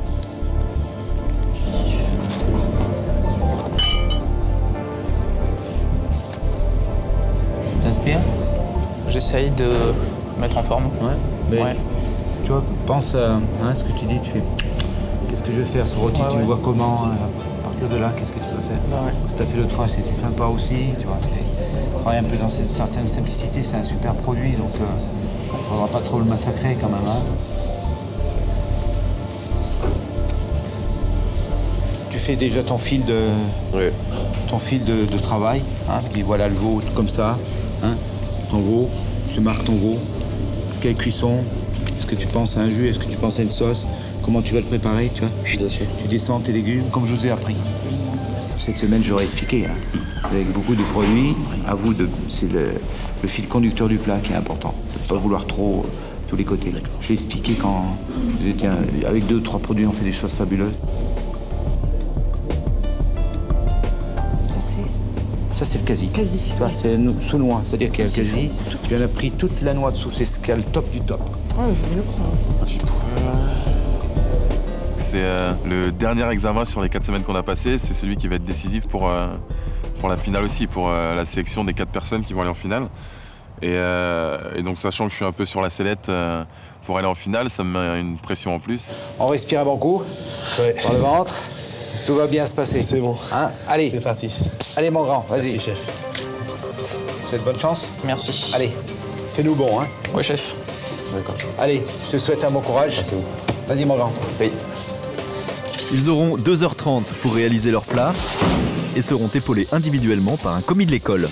Ça t'inspire? J'essaye de mettre en forme. Ouais, mais ouais. Tu vois, pense à hein, ce que tu dis, tu fais qu'est-ce que je vais faire ce rôti, ouais, tu ouais. vois comment, à partir de là, qu'est-ce que tu vas faire? Ouais. Ce que tu as fait l'autre fois, c'était sympa aussi, tu vois, travailler un peu dans cette certaine simplicité, c'est un super produit, donc il euh, ne faudra pas trop le massacrer quand même. Hein. Tu fais déjà ton fil de, ouais. ton fil de, de travail, hein, tu dis voilà le veau comme ça, hein, ton veau, tu marques ton veau, quelle cuisson, est-ce que tu penses à un jus, est-ce que tu penses à une sauce, comment tu vas le préparer, tu vois. Bien sûr. Tu descends tes légumes comme je vous ai appris. Cette semaine, j'aurais expliqué, hein, avec beaucoup de produits, à vous, de, c'est le, le fil conducteur du plat qui est important, de ne pas vouloir trop euh, tous les côtés. Je l'ai expliqué quand vous étiez, avec deux ou trois produits, on fait des choses fabuleuses. Ça, c'est le quasi. Quasi. Ouais. C'est sous noix, c'est-à-dire qu'il y a le quasi. Tu en as pris toute la noix dessous, c'est ce qu'il y a le top du top. Ouais, je vais le prendre. C'est euh, le dernier examen sur les quatre semaines qu'on a passées. C'est celui qui va être décisif pour, euh, pour la finale aussi, pour euh, la sélection des quatre personnes qui vont aller en finale. Et, euh, et donc, sachant que je suis un peu sur la sellette euh, pour aller en finale, ça me met une pression en plus. On respire un bon coup, ouais. Par le ventre. Tout va bien se passer. C'est bon. Hein? Allez. C'est parti. Allez, mon grand, vas-y. Merci, chef. Je te souhaite bonne chance. Merci. Allez, fais-nous bon, hein? Oui, chef. D'accord. Allez, je te souhaite un bon courage. Merci. Vas-y, mon grand. Oui. Ils auront deux heures trente pour réaliser leur plat et seront épaulés individuellement par un commis de l'école.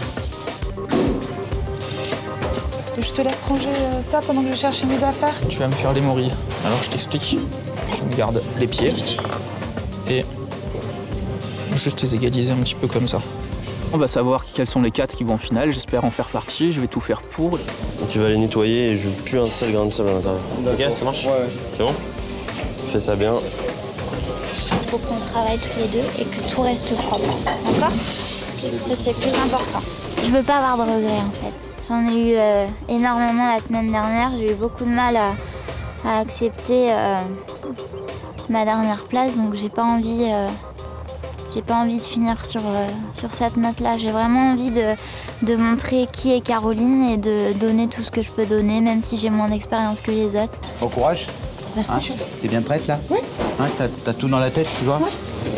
Je te laisse ranger ça pendant que je cherche mes affaires. Tu vas me faire les morilles. Alors, je t'explique. Je me garde les pieds. Et juste les égaliser un petit peu comme ça. On va savoir quels sont les quatre qui vont en finale, j'espère en faire partie, je vais tout faire pour. Tu vas les nettoyer et je veux plus un seul grain de sable à l'intérieur. Ok, ça marche? Ouais. C'est bon? Fais ça bien. Il faut qu'on travaille tous les deux et que tout reste propre, d'accord? Ça, c'est le plus important. Je veux pas avoir de regrets, en fait. J'en ai eu euh, énormément la semaine dernière, j'ai eu beaucoup de mal à, à accepter euh, ma dernière place, donc j'ai pas envie, euh, j'ai pas envie de finir sur, euh, sur cette note-là. J'ai vraiment envie de, de montrer qui est Caroline et de donner tout ce que je peux donner, même si j'ai moins d'expérience que les autres. Bon courage. Merci, hein? chef. T'es bien prête là? Oui. Hein, t'as, t'as tout dans la tête, tu vois? Ouais.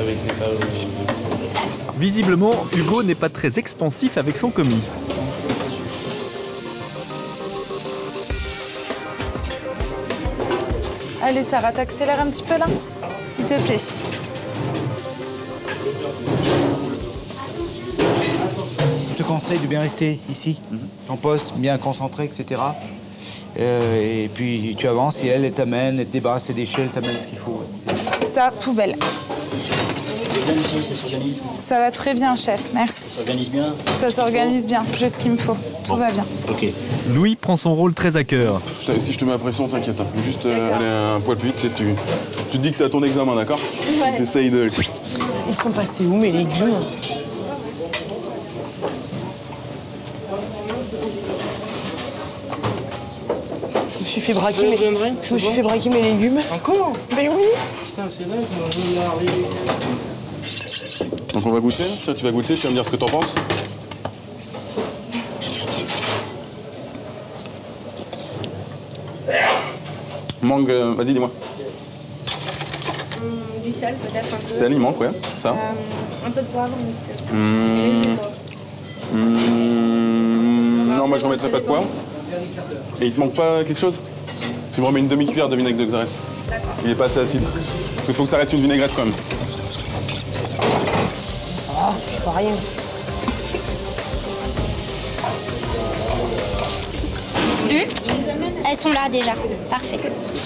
Visiblement, Hugo n'est pas très expansif avec son commis. Allez Sarah, t'accélères un petit peu là, s'il te plaît. Je te conseille de bien rester ici, ton poste, bien concentré, et cetera. Euh, et puis tu avances et elle, elle t'amène, elle te débarrasse les déchets, elle t'amène ce qu'il faut. Ça, poubelle. Ça s'organise? Ça va très bien, chef, merci. Ça s'organise bien? Ça s'organise bien, j'ai ce qu'il me faut. Tout bon. va bien. Ok. Louis prend son rôle très à cœur. Si je te mets la pression, t'inquiète. Hein. Juste euh, aller un poil plus vite, tu, tu, tu te dis que t'as ton examen, d'accord? Ouais. T'essayes de... Ils sont passés où, mes légumes? Je me suis fait braquer, mes... Je me suis fait braquer mes légumes. Encore? Mais oui. Putain, c'est dingue, on va y arriver. Donc on va goûter, tiens, tu vas goûter, tu vas me dire ce que t'en penses. Mangue, euh, vas-y, dis-moi. Mmh, du sel, peut-être un peu. Sel, il manque, ouais, ça. Euh, un peu de poivre. Mmh. Mmh. Non, moi je remettrai pas de poivre. Et il te manque pas quelque chose? Tu me remets une demi-cuillère de vinaigre de Xérès. D'accord. Il est pas assez acide. Parce qu'il faut que ça reste une vinaigrette quand même. Oh, je vois rien. Mmh. Elles sont là déjà. Parfait.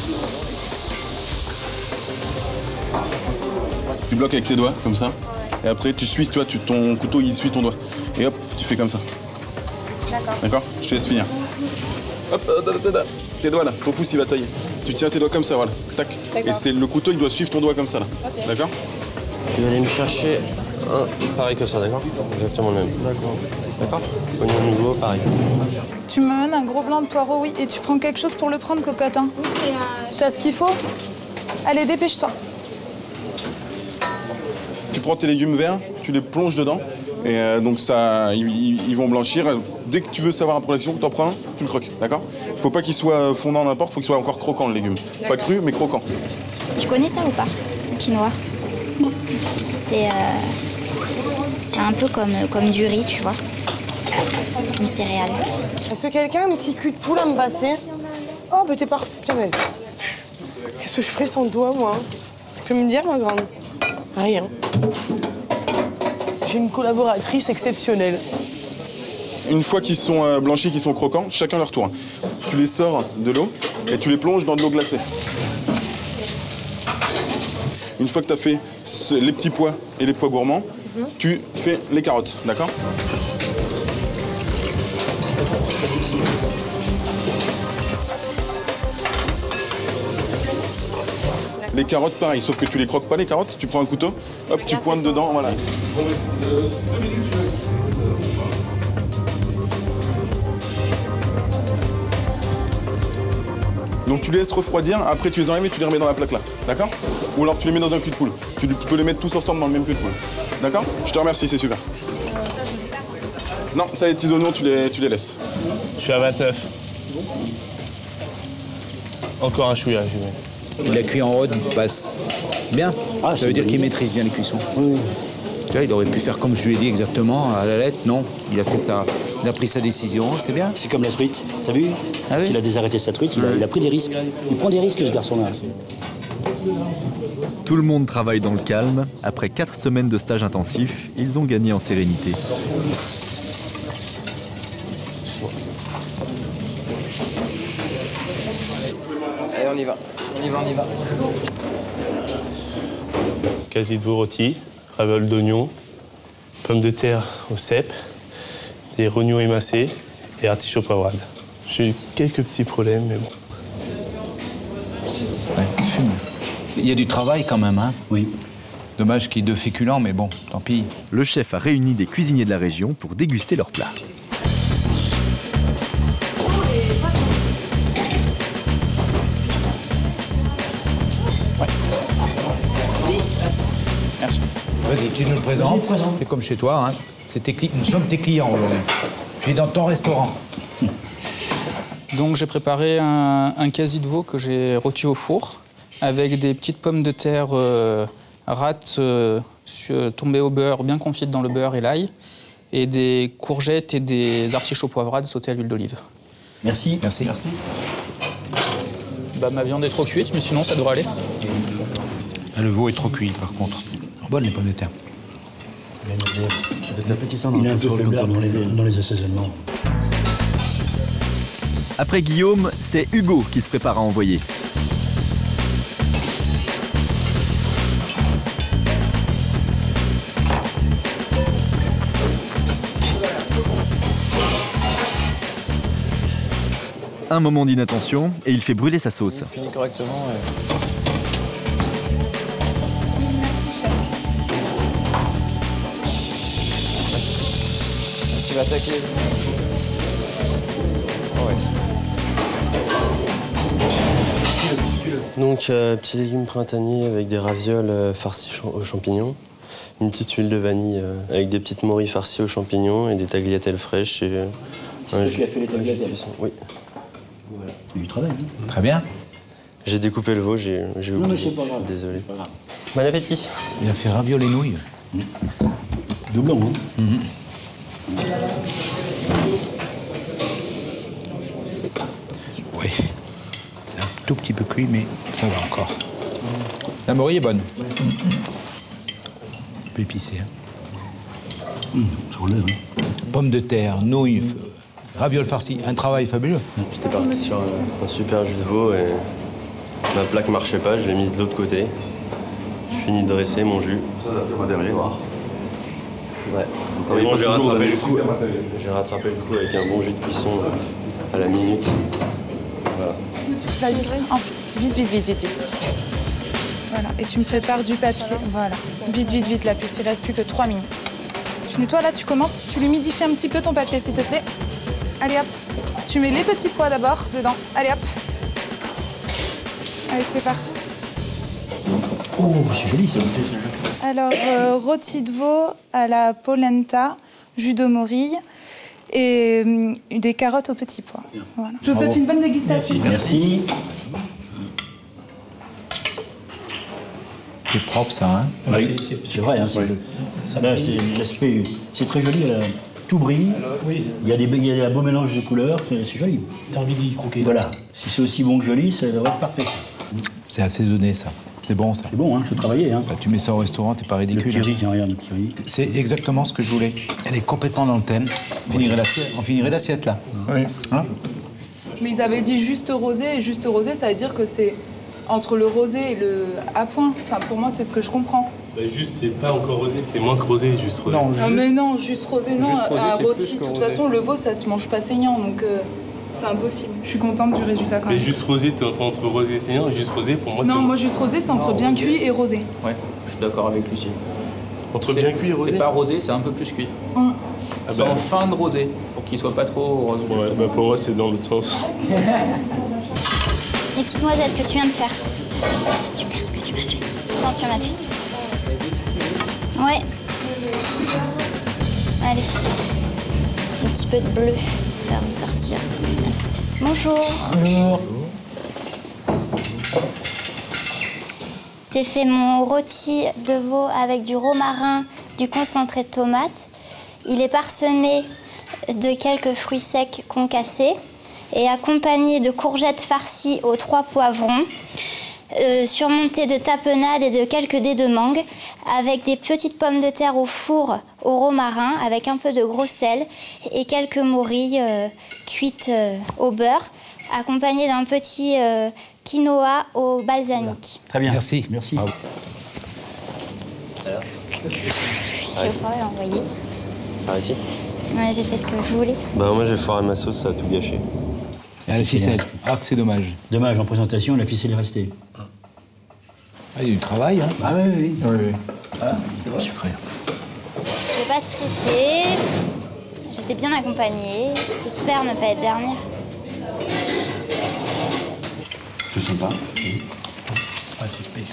Tu bloques avec tes doigts, comme ça. Et après, tu suis, tu vois, tu, ton couteau, il suit ton doigt. Et hop, tu fais comme ça. D'accord. D'accord? Je te laisse finir. Hop, tes doigts là, ton pouce, il va tailler. Tu tiens tes doigts comme ça, voilà. Tac. Et c'est le couteau, il doit suivre ton doigt comme ça, là. Okay. D'accord? Tu vas aller me chercher un, pareil que ça, d'accord? Exactement le même. D'accord. D'accord? Oignon nouveau, pareil. Tu m'amènes un gros blanc de poireau, oui. Et tu prends quelque chose pour le prendre, cocotte, hein? Oui, euh, t'as ce qu'il faut? Allez, dépêche-toi. Tu prends tes légumes verts, tu les plonges dedans, et euh, donc ça, ils, ils vont blanchir. Dès que tu veux savoir après la cuisson, tu en prends un, tu le croques, d'accord? Il faut pas qu'il soit fondant n'importe, il faut qu'il soit encore croquant le légume. Pas cru, mais croquant. Tu connais ça ou pas, le quinoa? C'est euh, c'est un peu comme, comme du riz, tu vois. Une céréale. Est-ce que quelqu'un a un petit cul de poule à me passer? Oh, bah t'es parfait. Putain, mais... Qu'est-ce que je ferais sans toi, moi? Tu peux me dire, ma grande? Rien. J'ai une collaboratrice exceptionnelle. Une fois qu'ils sont euh, blanchis, qu'ils sont croquants, chacun leur tour. Tu les sors de l'eau et tu les plonges dans de l'eau glacée. Une fois que tu as fait ce, les petits pois et les pois gourmands, mmh. tu fais les carottes, d'accord? Les carottes, pareil, sauf que tu les croques pas, les carottes. Tu prends un couteau, hop, tu pointes dedans, voilà. Donc tu les laisses refroidir, après tu les enlèves et tu les remets dans la plaque là, d'accord? Ou alors tu les mets dans un cul de poule. Tu peux les mettre tous ensemble dans le même cul de poule. D'accord? Je te remercie, c'est super. Non, ça les petits oignons, tu les, tu les laisses. Je suis à vingt-neuf. Encore un chouïa, je vais. Il a cuit en rôde, il passe. C'est bien. Ah, ça veut dire qu'il maîtrise bien les cuissons. Oui. Tu vois, il aurait pu faire comme je lui ai dit exactement, à la lettre. Non, il a fait ça. Il a pris sa décision, c'est bien. C'est comme la truite, t'as vu? Ah oui. Il a désarrêté sa truite, il a, il a pris des risques. Il prend des risques, ce garçon-là. Tout le monde travaille dans le calme. Après quatre semaines de stage intensif, ils ont gagné en sérénité. Allez, on y va. On y va, on y va. Quasi de veau rôti, ravioles d'oignons, pommes de terre au cèpe, des rognons émincés et artichauts poivrades. J'ai eu quelques petits problèmes, mais bon. Ouais, fume. Il y a du travail quand même, hein? Oui. Dommage qu'il y ait deux féculents, mais bon, tant pis. Le chef a réuni des cuisiniers de la région pour déguster leurs plats. Merci. Vas-y, tu nous le présentes. C'est comme chez toi, hein. C'est tes cli... Nous sommes tes clients aujourd'hui. Tu es dans ton restaurant. Donc j'ai préparé un, un quasi de veau que j'ai rôti au four avec des petites pommes de terre euh, rates euh, tombées au beurre, bien confites dans le beurre et l'ail, et des courgettes et des artichauts poivrades sautés à l'huile d'olive. Merci. Merci. Merci. Bah, ma viande est trop cuite, mais sinon ça devrait aller. Le veau est trop cuit, par contre. Bonne les pommes de terre. Il est un peu faiblard dans les, dans les assaisonnements. Après Guillaume, c'est Hugo qui se prépare à envoyer. Un moment d'inattention et il fait brûler sa sauce. Il finit correctement. Ouais. Tu vas attaquer. Oh ouais. Donc, euh, petits légumes printaniers avec des ravioles euh, farcis ch aux champignons, une petite huile de vanille euh, avec des petites morilles farcies aux champignons et des tagliatelles fraîches et euh, un jus. Tu as fait les tagliatelles? Oui. Voilà. Il y a du travail. Hein. Très bien. J'ai découpé le veau, j'ai oublié. Non, mais c'est pas grave. Désolé. Pas grave. Bon appétit. Il a fait ravioles et nouilles. Mmh. Doublon, hein. Mmh. Oui. C'est un tout petit peu cuit, mais ça va encore. La morille est bonne. Un peu épicée. Hein. Mmh, ça relève, hein. Pommes de terre, nouilles, ravioles farcies. Un travail fabuleux. J'étais parti sur un, un super jus de veau et ma plaque marchait pas, je l'ai mise de l'autre côté. Je finis de dresser mon jus. Ça, ça derrière. Ouais. Et bon, j'ai rattrapé le coup. J'ai rattrapé le coup avec un bon jus de cuisson à la minute. Voilà. Là, vite, vite, vite, vite, vite, vite. Voilà, et tu me prépares du papier. Voilà. Vite, vite, vite, là, puisqu'il reste plus que trois minutes. Tu nettoies, là, tu commences. Tu l'humidifies un petit peu, ton papier, s'il te plaît. Allez, hop. Tu mets les petits pois d'abord dedans. Allez, hop. Allez, c'est parti. Oh, c'est joli, ça. Alors, euh, rôti de veau à la polenta, jus de morille et euh, des carottes aux petits pois. Voilà. Je vous souhaite une bonne dégustation. Merci. C'est propre, ça, hein? Oui, c'est vrai. Hein, ça, là, c'est l'aspect. C'est très joli. Là. Tout brille. Oui. Il y a des, il y a un beau mélange de couleurs. C'est joli. T'as envie d'y croquer. Voilà. Si c'est aussi bon que joli, ça devrait être parfait. C'est assaisonné, ça. C'est bon, ça. C'est bon, hein, je travaillais. Hein. Bah, tu mets ça au restaurant, t'es pas ridicule. Le petit riz, tiens, regarde, le petit riz. C'est exactement ce que je voulais. Elle est complètement dans le thème. On finirait l'assiette, on finirait l'assiette, là. Oui. Hein? Mais ils avaient dit juste rosé, et juste rosé, ça veut dire que c'est entre le rosé et le à point. Enfin, pour moi, c'est ce que je comprends. Bah, juste, c'est pas encore rosé, c'est moins que rosé, juste rosé. Non, juste... mais non, juste rosé, non. Juste rosé, un c'est rôti, plus de toute que rosé. façon, le veau, ça se mange pas saignant, donc euh, c'est impossible. Je suis contente du résultat quand Mais même. juste rosé, t'es entre rosé et saignant, et juste rosé, pour moi, c'est... Non, moi, juste rosé, c'est entre bien cuit et rosé. Ouais, je suis d'accord avec Lucie. Entre bien cuit et rosé? C'est pas rosé, c'est un peu plus cuit. Hum. Ah C'est bah. en fin de rosé, pour qu'il soit pas trop rose. Ouais, bah pour moi, c'est dans l'autre sens. Les petites noisettes que tu viens de faire. C'est super ce que tu m'as fait. Attention ma puce. Ouais. Allez. Un petit peu de bleu, ça va me sortir. Bonjour. Bonjour. J'ai fait mon rôti de veau avec du romarin, du concentré de tomate. Il est parsemé de quelques fruits secs concassés et accompagné de courgettes farcies aux trois poivrons, euh, surmonté de tapenade et de quelques dés de mangue, avec des petites pommes de terre au four au romarin, avec un peu de gros sel et quelques morilles euh, cuites euh, au beurre, accompagné d'un petit euh, quinoa au balsamique. Très bien. Merci. Merci. Je sais pas envoyer. T'as réussi? Ouais, j'ai fait ce que je voulais. Bah moi j'ai foiré ma sauce, ça a tout gâché. Et la ficelle. Ah, que c'est dommage. Dommage, en présentation, la ficelle est restée. Ah, il y a du travail, hein? Ah oui, oui. Oui, oui. Ah, c'est bon, sucré. J'ai pas stressé. J'étais bien accompagnée. J'espère ne pas être dernière. C'est sympa. Ah, c'est space.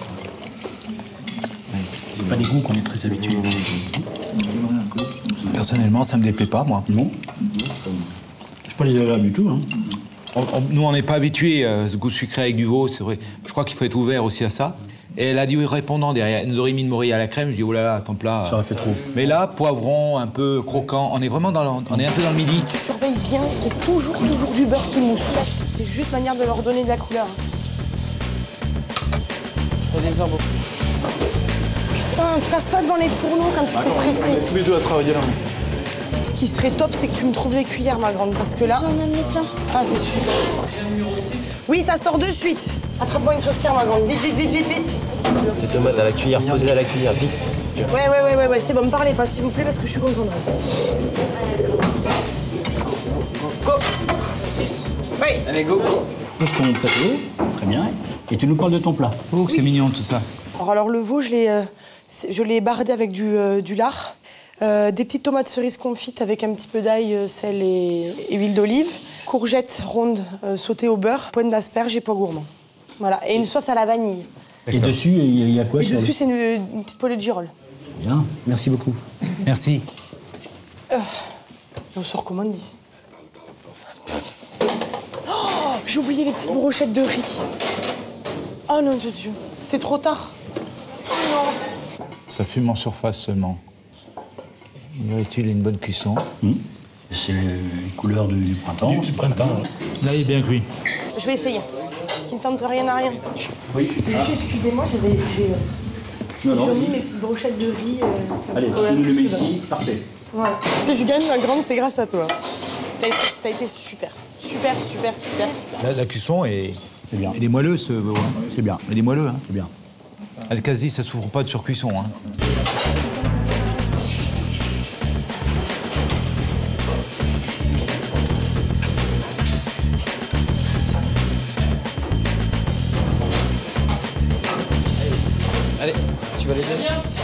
C'est pas des goûts qu'on est très habitués. Personnellement, ça me déplaît pas, moi. Non. C'est pas désagréable du tout, hein. On- on- nous, on n'est pas habitués à ce goût sucré avec du veau, c'est vrai. Je crois qu'il faut être ouvert aussi à ça. Et elle a dit répondant derrière. Elle nous aurait mis une morille à la crème. Je dis, oh là là, attends plat. Ça aurait fait trop. Mais là, poivron, un peu croquant. On est vraiment dans le, on est un peu dans le midi. Tu surveilles bien qu'il y ait toujours, toujours du beurre qui mousse. C'est juste manière de leur donner de la couleur. Il y a des herbes. Putain, passe pas devant les fourneaux quand tu t'es pressé. Tous les deux à travailler là. Ce qui serait top, c'est que tu me trouves des cuillères, ma grande, parce que là... J'en ai plein. Ah, c'est super. Oui, ça sort de suite. Attrape-moi une saucière, ma grande. Vite, vite, vite, vite, vite. Des tomates à la cuillère, posées à la cuillère, vite. Ouais, ouais, ouais, ouais, ouais. C'est bon, me parlez pas, s'il vous plaît, parce que je suis concentrée. Go. Oui. Allez, go, go. Pose ton plateau, très bien. Et tu nous parles de ton plat. Oh, c'est mignon tout ça. Alors, alors, le veau, je l'ai euh, c'est- je l'ai bardé avec du, euh, du lard. Euh, des petites tomates cerises confites avec un petit peu d'ail, euh, sel et, et huile d'olive. Courgettes rondes euh, sautées au beurre. Pointe d'asperges et pois gourmands. Voilà. Et une sauce à la vanille. Et dessus, il y a quoi Et sur le- dessus, c'est une, une petite poêlée de girolles. Bien, merci beaucoup. Merci. Euh, on se recommande dit. Oh, j'ai oublié les petites brochettes de riz. Oh non, de Dieu. C'est trop tard. Oh non. Ça fume en surface seulement. Y aurait-il une bonne cuisson? Mmh. C'est les couleurs du, du printemps. Du printemps, là, il est bien cuit. Je vais essayer. Qui ne tente rien à rien. Oui. Monsieur, excusez-moi, j'avais j'ai Non, non, j'ai mis vas-y. mes petites brochettes de riz. euh, Allez, au tu nous le mets là. ici, parfait. Voilà. Si je gagne ma grande, c'est grâce à toi. T'as été, t'as été super. Super, super, super, super. La, la cuisson est, C'est bien. elle est moelleuse, ce veau, hein. C'est bien. Elle est moelleux, hein. C'est bien. Elle quasi, ça souffre pas de surcuisson, hein.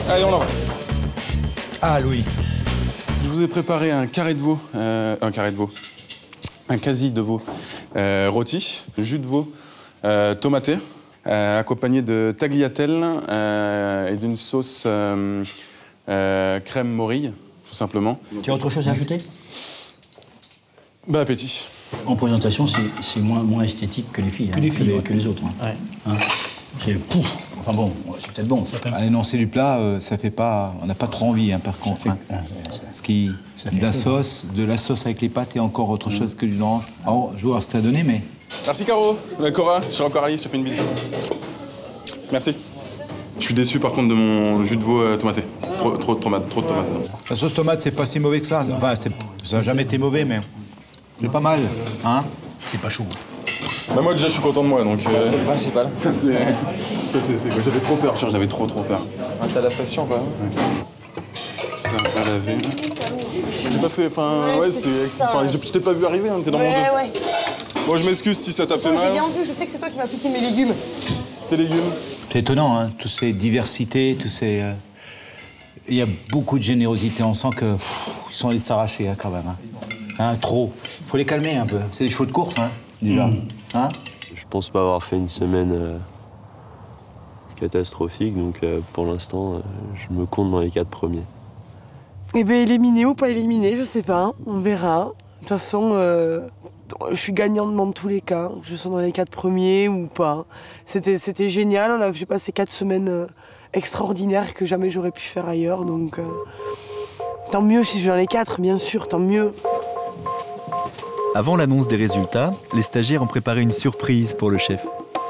Allez, on l'envoie. Ah, Louis. Je vous ai préparé un carré de veau, euh, un carré de veau, un quasi de veau euh, rôti, jus de veau euh, tomaté, euh, accompagné de tagliatelle euh, et d'une sauce euh, euh, crème morille, tout simplement. Tu as autre chose à ajouter? Bon appétit. En présentation, c'est moins, moins esthétique que les filles, Que hein, les filles, que, les, ouais. que les autres. Hein. Ouais. Hein, c'est pouf. Enfin bon, c'est peut-être bon. Ça fait... À l'énoncé du plat, euh, ça fait pas. On n'a pas trop envie, hein, par contre. fait- hein. ah, Ce qui, fait de la peu. sauce, de la sauce avec les pâtes et encore autre chose que du orange. Alors, je vois ce que ça a donné, mais. Merci Caro. Euh, Cora, je suis encore Ali, je te fais une bise. Merci. Je suis déçu par contre de mon jus de veau euh, tomaté. Trop, trop de tomates, trop de tomates. non. La sauce tomate, c'est pas si mauvais que ça. Enfin, c'est- ça n'a jamais été mauvais, mais. C'est pas mal, hein? C'est pas chaud. Bah moi déjà je suis content de moi donc. euh, C'est le principal. Ça c'est. ça, c'est- c'est quoi, J'avais trop peur, Charles, j'avais trop trop peur. Ah, t'as la pression, quoi. Ça à laver. J'ai pas fait. Enfin, Ouais, ouais, c'est c'est. ça. Enfin, je je t'ai pas vu arriver, hein, t'es dans mon Ouais, dos. ouais. Bon, je m'excuse si ça t'a fait Attends, j'ai mal. bien vu, je sais que c'est toi qui m'as piqué mes légumes. Tes légumes. C'est étonnant, hein, toutes ces diversités, tous ces. euh, Il y a beaucoup de générosité. On sent que pff, ils sont allés s'arracher, hein, quand même. Hein. Hein, trop. Il faut les calmer un peu. C'est des chevaux de course, hein, déjà. Hein? Je pense pas avoir fait une semaine euh, catastrophique, donc euh, pour l'instant, euh, je me compte dans les quatre premiers. Eh bien, éliminé ou pas éliminé, je sais pas. On verra. De toute façon, euh, je suis gagnante dans tous les cas. Je suis dans les quatre premiers ou pas. C'était c'était génial. On a, j'ai passé quatre semaines euh, extraordinaires que jamais j'aurais pu faire ailleurs. Donc, euh, tant mieux si je suis dans les quatre, bien sûr, tant mieux. Avant l'annonce des résultats, les stagiaires ont préparé une surprise pour le chef.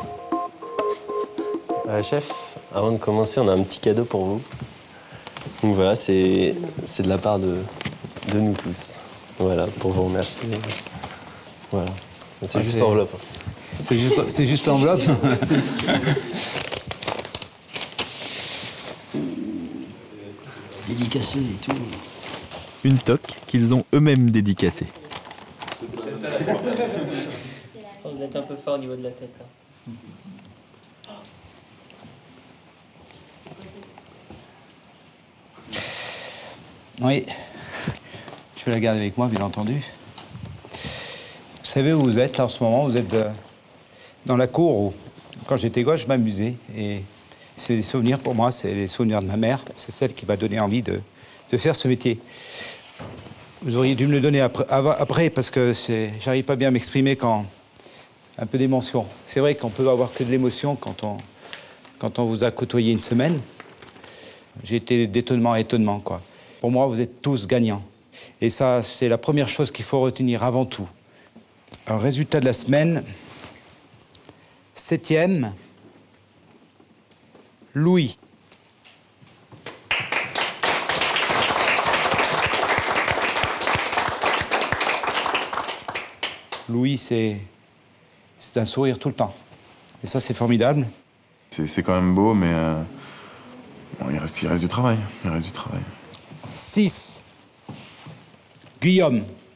Euh, chef, avant de commencer, on a un petit cadeau pour vous. Donc voilà, c'est c'est de la part de, de nous tous. Voilà, pour vous remercier. Voilà. C'est Ah, juste c'est- l'enveloppe. C'est juste, c'est juste l'enveloppe. Dédicacé et tout. Une toque qu'ils ont eux-mêmes dédicacée. Vous êtes un peu fort au niveau de la tête. hein. Oui. Je vais la garder avec moi, bien entendu. Vous savez où vous êtes, là, en ce moment? Vous êtes euh, dans la cour où, quand j'étais gosse, je m'amusais. Et c'est des souvenirs pour moi, c'est les souvenirs de ma mère. C'est celle qui m'a donné envie de, de faire ce métier. Vous auriez dû me le donner après, avant- après parce que c'est, j'arrive pas bien à m'exprimer quand... Un peu d'émotion. C'est vrai qu'on peut avoir que de l'émotion quand on, quand on vous a côtoyé une semaine. J'ai été d'étonnement à étonnement, quoi. Pour moi, vous êtes tous gagnants. Et ça, c'est la première chose qu'il faut retenir avant tout. Alors, résultat de la semaine, septième, Louis. Louis, c'est c'est un sourire tout le temps. Et ça, c'est formidable. C'est c'est quand même beau, mais euh, bon, il, reste, il reste du travail. Il reste du travail. six, Guillaume.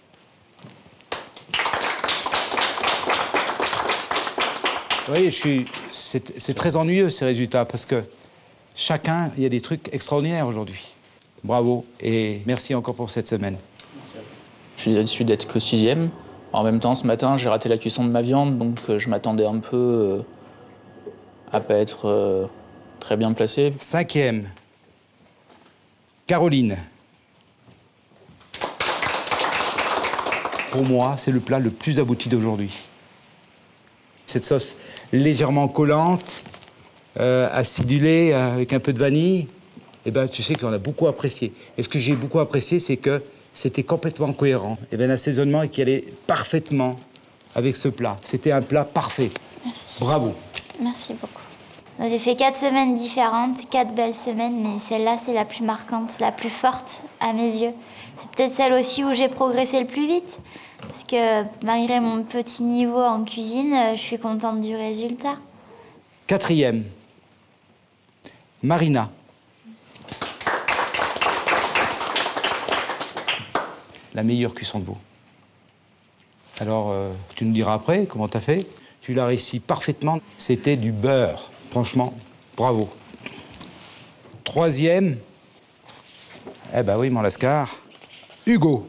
Vous voyez, je suis... c'est c'est très ennuyeux, ces résultats, parce que chacun, il y a des trucs extraordinaires aujourd'hui. Bravo, et merci encore pour cette semaine. Je suis déçu d'être que sixième. En même temps, ce matin, j'ai raté la cuisson de ma viande, donc euh, je m'attendais un peu euh, à pas être euh, très bien placé. Cinquième, Caroline. Pour moi, c'est le plat le plus abouti d'aujourd'hui. Cette sauce légèrement collante, euh, acidulée, euh, avec un peu de vanille, eh ben, tu sais qu'on a beaucoup apprécié. Et ce que j'ai beaucoup apprécié, c'est que c'était complètement cohérent. Il y avait un assaisonnement qui allait parfaitement avec ce plat. C'était un plat parfait. Merci. Bravo. Merci beaucoup. J'ai fait quatre semaines différentes, quatre belles semaines, mais celle-là, c'est la plus marquante, la plus forte à mes yeux. C'est peut-être celle aussi où j'ai progressé le plus vite, parce que malgré mon petit niveau en cuisine, je suis contente du résultat. Quatrième, Marina. La meilleure cuisson de veau. Alors, euh, tu nous diras après comment t'as fait. Tu l'as réussi parfaitement. C'était du beurre. Franchement, bravo. troisième, eh ben oui, mon Lascar, Hugo.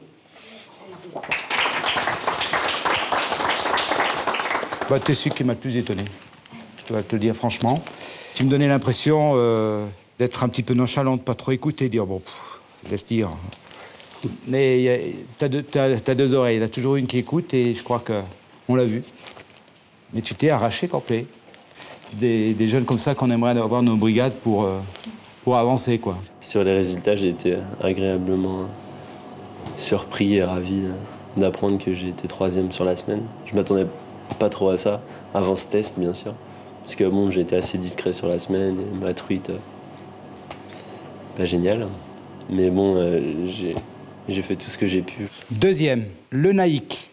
Bah, t'es celui qui m'a le plus étonné, je dois te le dire franchement. Tu me donnais l'impression euh, d'être un petit peu nonchalant, de pas trop écouter, dire bon, pff, laisse dire. Mais t'as deux, t'as, t'as deux oreilles, il y en a toujours une qui écoute et je crois qu'on l'a vu. Mais tu t'es arraché complet. Des, des jeunes comme ça qu'on aimerait avoir nos brigades pour, euh, pour avancer, quoi. Sur les résultats, j'ai été agréablement surpris et ravi d'apprendre que j'ai été troisième sur la semaine. Je m'attendais pas trop à ça, avant ce test, bien sûr. Parce que bon, j'ai été assez discret sur la semaine et ma truite, euh, pas génial. Mais bon, euh, j'ai, j'ai fait tout ce que j'ai pu. Deuxième, le Naïk.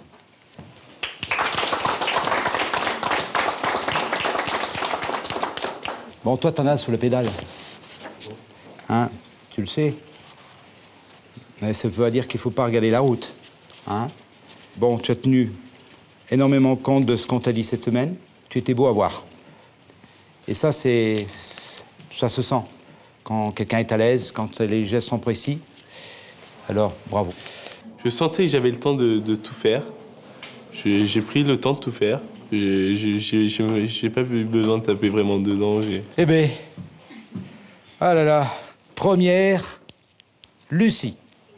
Bon, toi, t'en as sur le pédale. Hein, tu le sais. Mais ça veut dire qu'il ne faut pas regarder la route. Hein. Bon, tu as tenu énormément compte de ce qu'on t'a dit cette semaine. Tu étais beau à voir. Et ça, c'est, ça se sent. Quand quelqu'un est à l'aise, quand les gestes sont précis. Alors, bravo. Je sentais que j'avais le temps de, de tout faire. J'ai, j'ai pris le temps de tout faire. J'ai, j'ai, j'ai, j'ai pas eu besoin de taper vraiment dedans. J'ai... Eh bien, ah là là, première, Lucie.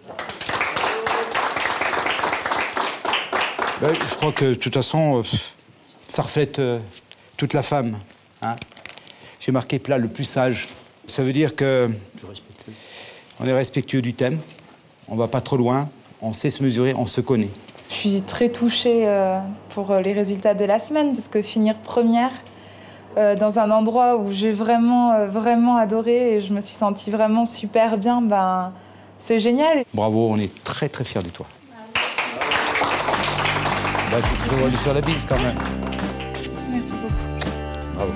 Ben, je crois que, de toute façon, euh, ça reflète euh, toute la femme. Hein. J'ai marqué plat le plus sage. Ça veut dire que on est respectueux du thème, on va pas trop loin, on sait se mesurer, on se connaît. Je suis très touchée euh, pour les résultats de la semaine, parce que finir première euh, dans un endroit où j'ai vraiment, euh, vraiment adoré et je me suis sentie vraiment super bien, ben, c'est génial. Bravo, on est très très fiers de toi. Bah, tu devrais lui faire la bise quand même. Merci beaucoup. Bravo.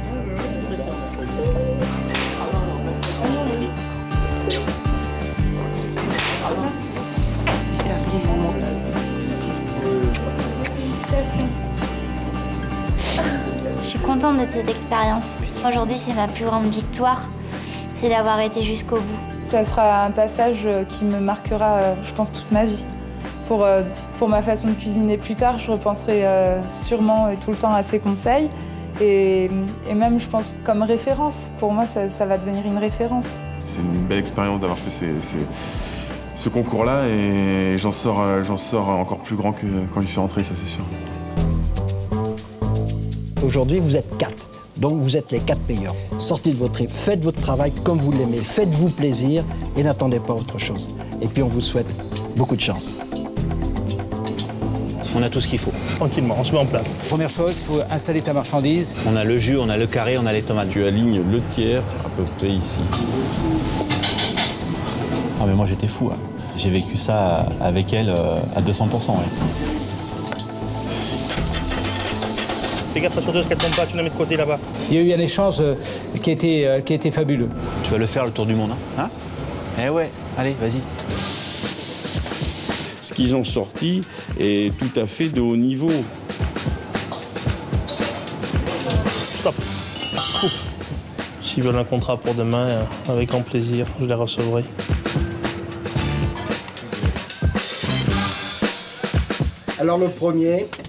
Je suis contente de cette expérience. Aujourd'hui, c'est ma plus grande victoire, c'est d'avoir été jusqu'au bout. Ça sera un passage qui me marquera, je pense, toute ma vie. Pour, euh, pour ma façon de cuisiner plus tard, je repenserai euh, sûrement et tout le temps à ces conseils. Et, et même, je pense, comme référence. Pour moi, ça, ça va devenir une référence. C'est une belle expérience d'avoir fait ces, ces, ce concours-là et j'en sors, j'en sors encore plus grand que quand j'y suis rentré, ça c'est sûr. Aujourd'hui, vous êtes quatre. Donc, vous êtes les quatre meilleurs. Sortez de votre trip, faites votre travail comme vous l'aimez, faites-vous plaisir et n'attendez pas autre chose. Et puis, on vous souhaite beaucoup de chance. On a tout ce qu'il faut. Tranquillement, on se met en place. Première chose, il faut installer ta marchandise. On a le jus, on a le carré, on a les tomates. Tu alignes le tiers à peu près ici. Ah mais moi j'étais fou. Hein. J'ai vécu ça avec elle à deux cents pour cent. Ouais. Fais gaffe sur deux, qu'elle tombe pas, tu la mets de côté là-bas. Il y a eu un échange qui a été, qui a été fabuleux. Tu vas le faire le tour du monde, hein, hein? Eh ouais, allez, vas-y. Ce qu'ils ont sorti est tout à fait de haut niveau. Stop. S'ils veulent un contrat pour demain, avec grand plaisir, je les recevrai. Alors le premier,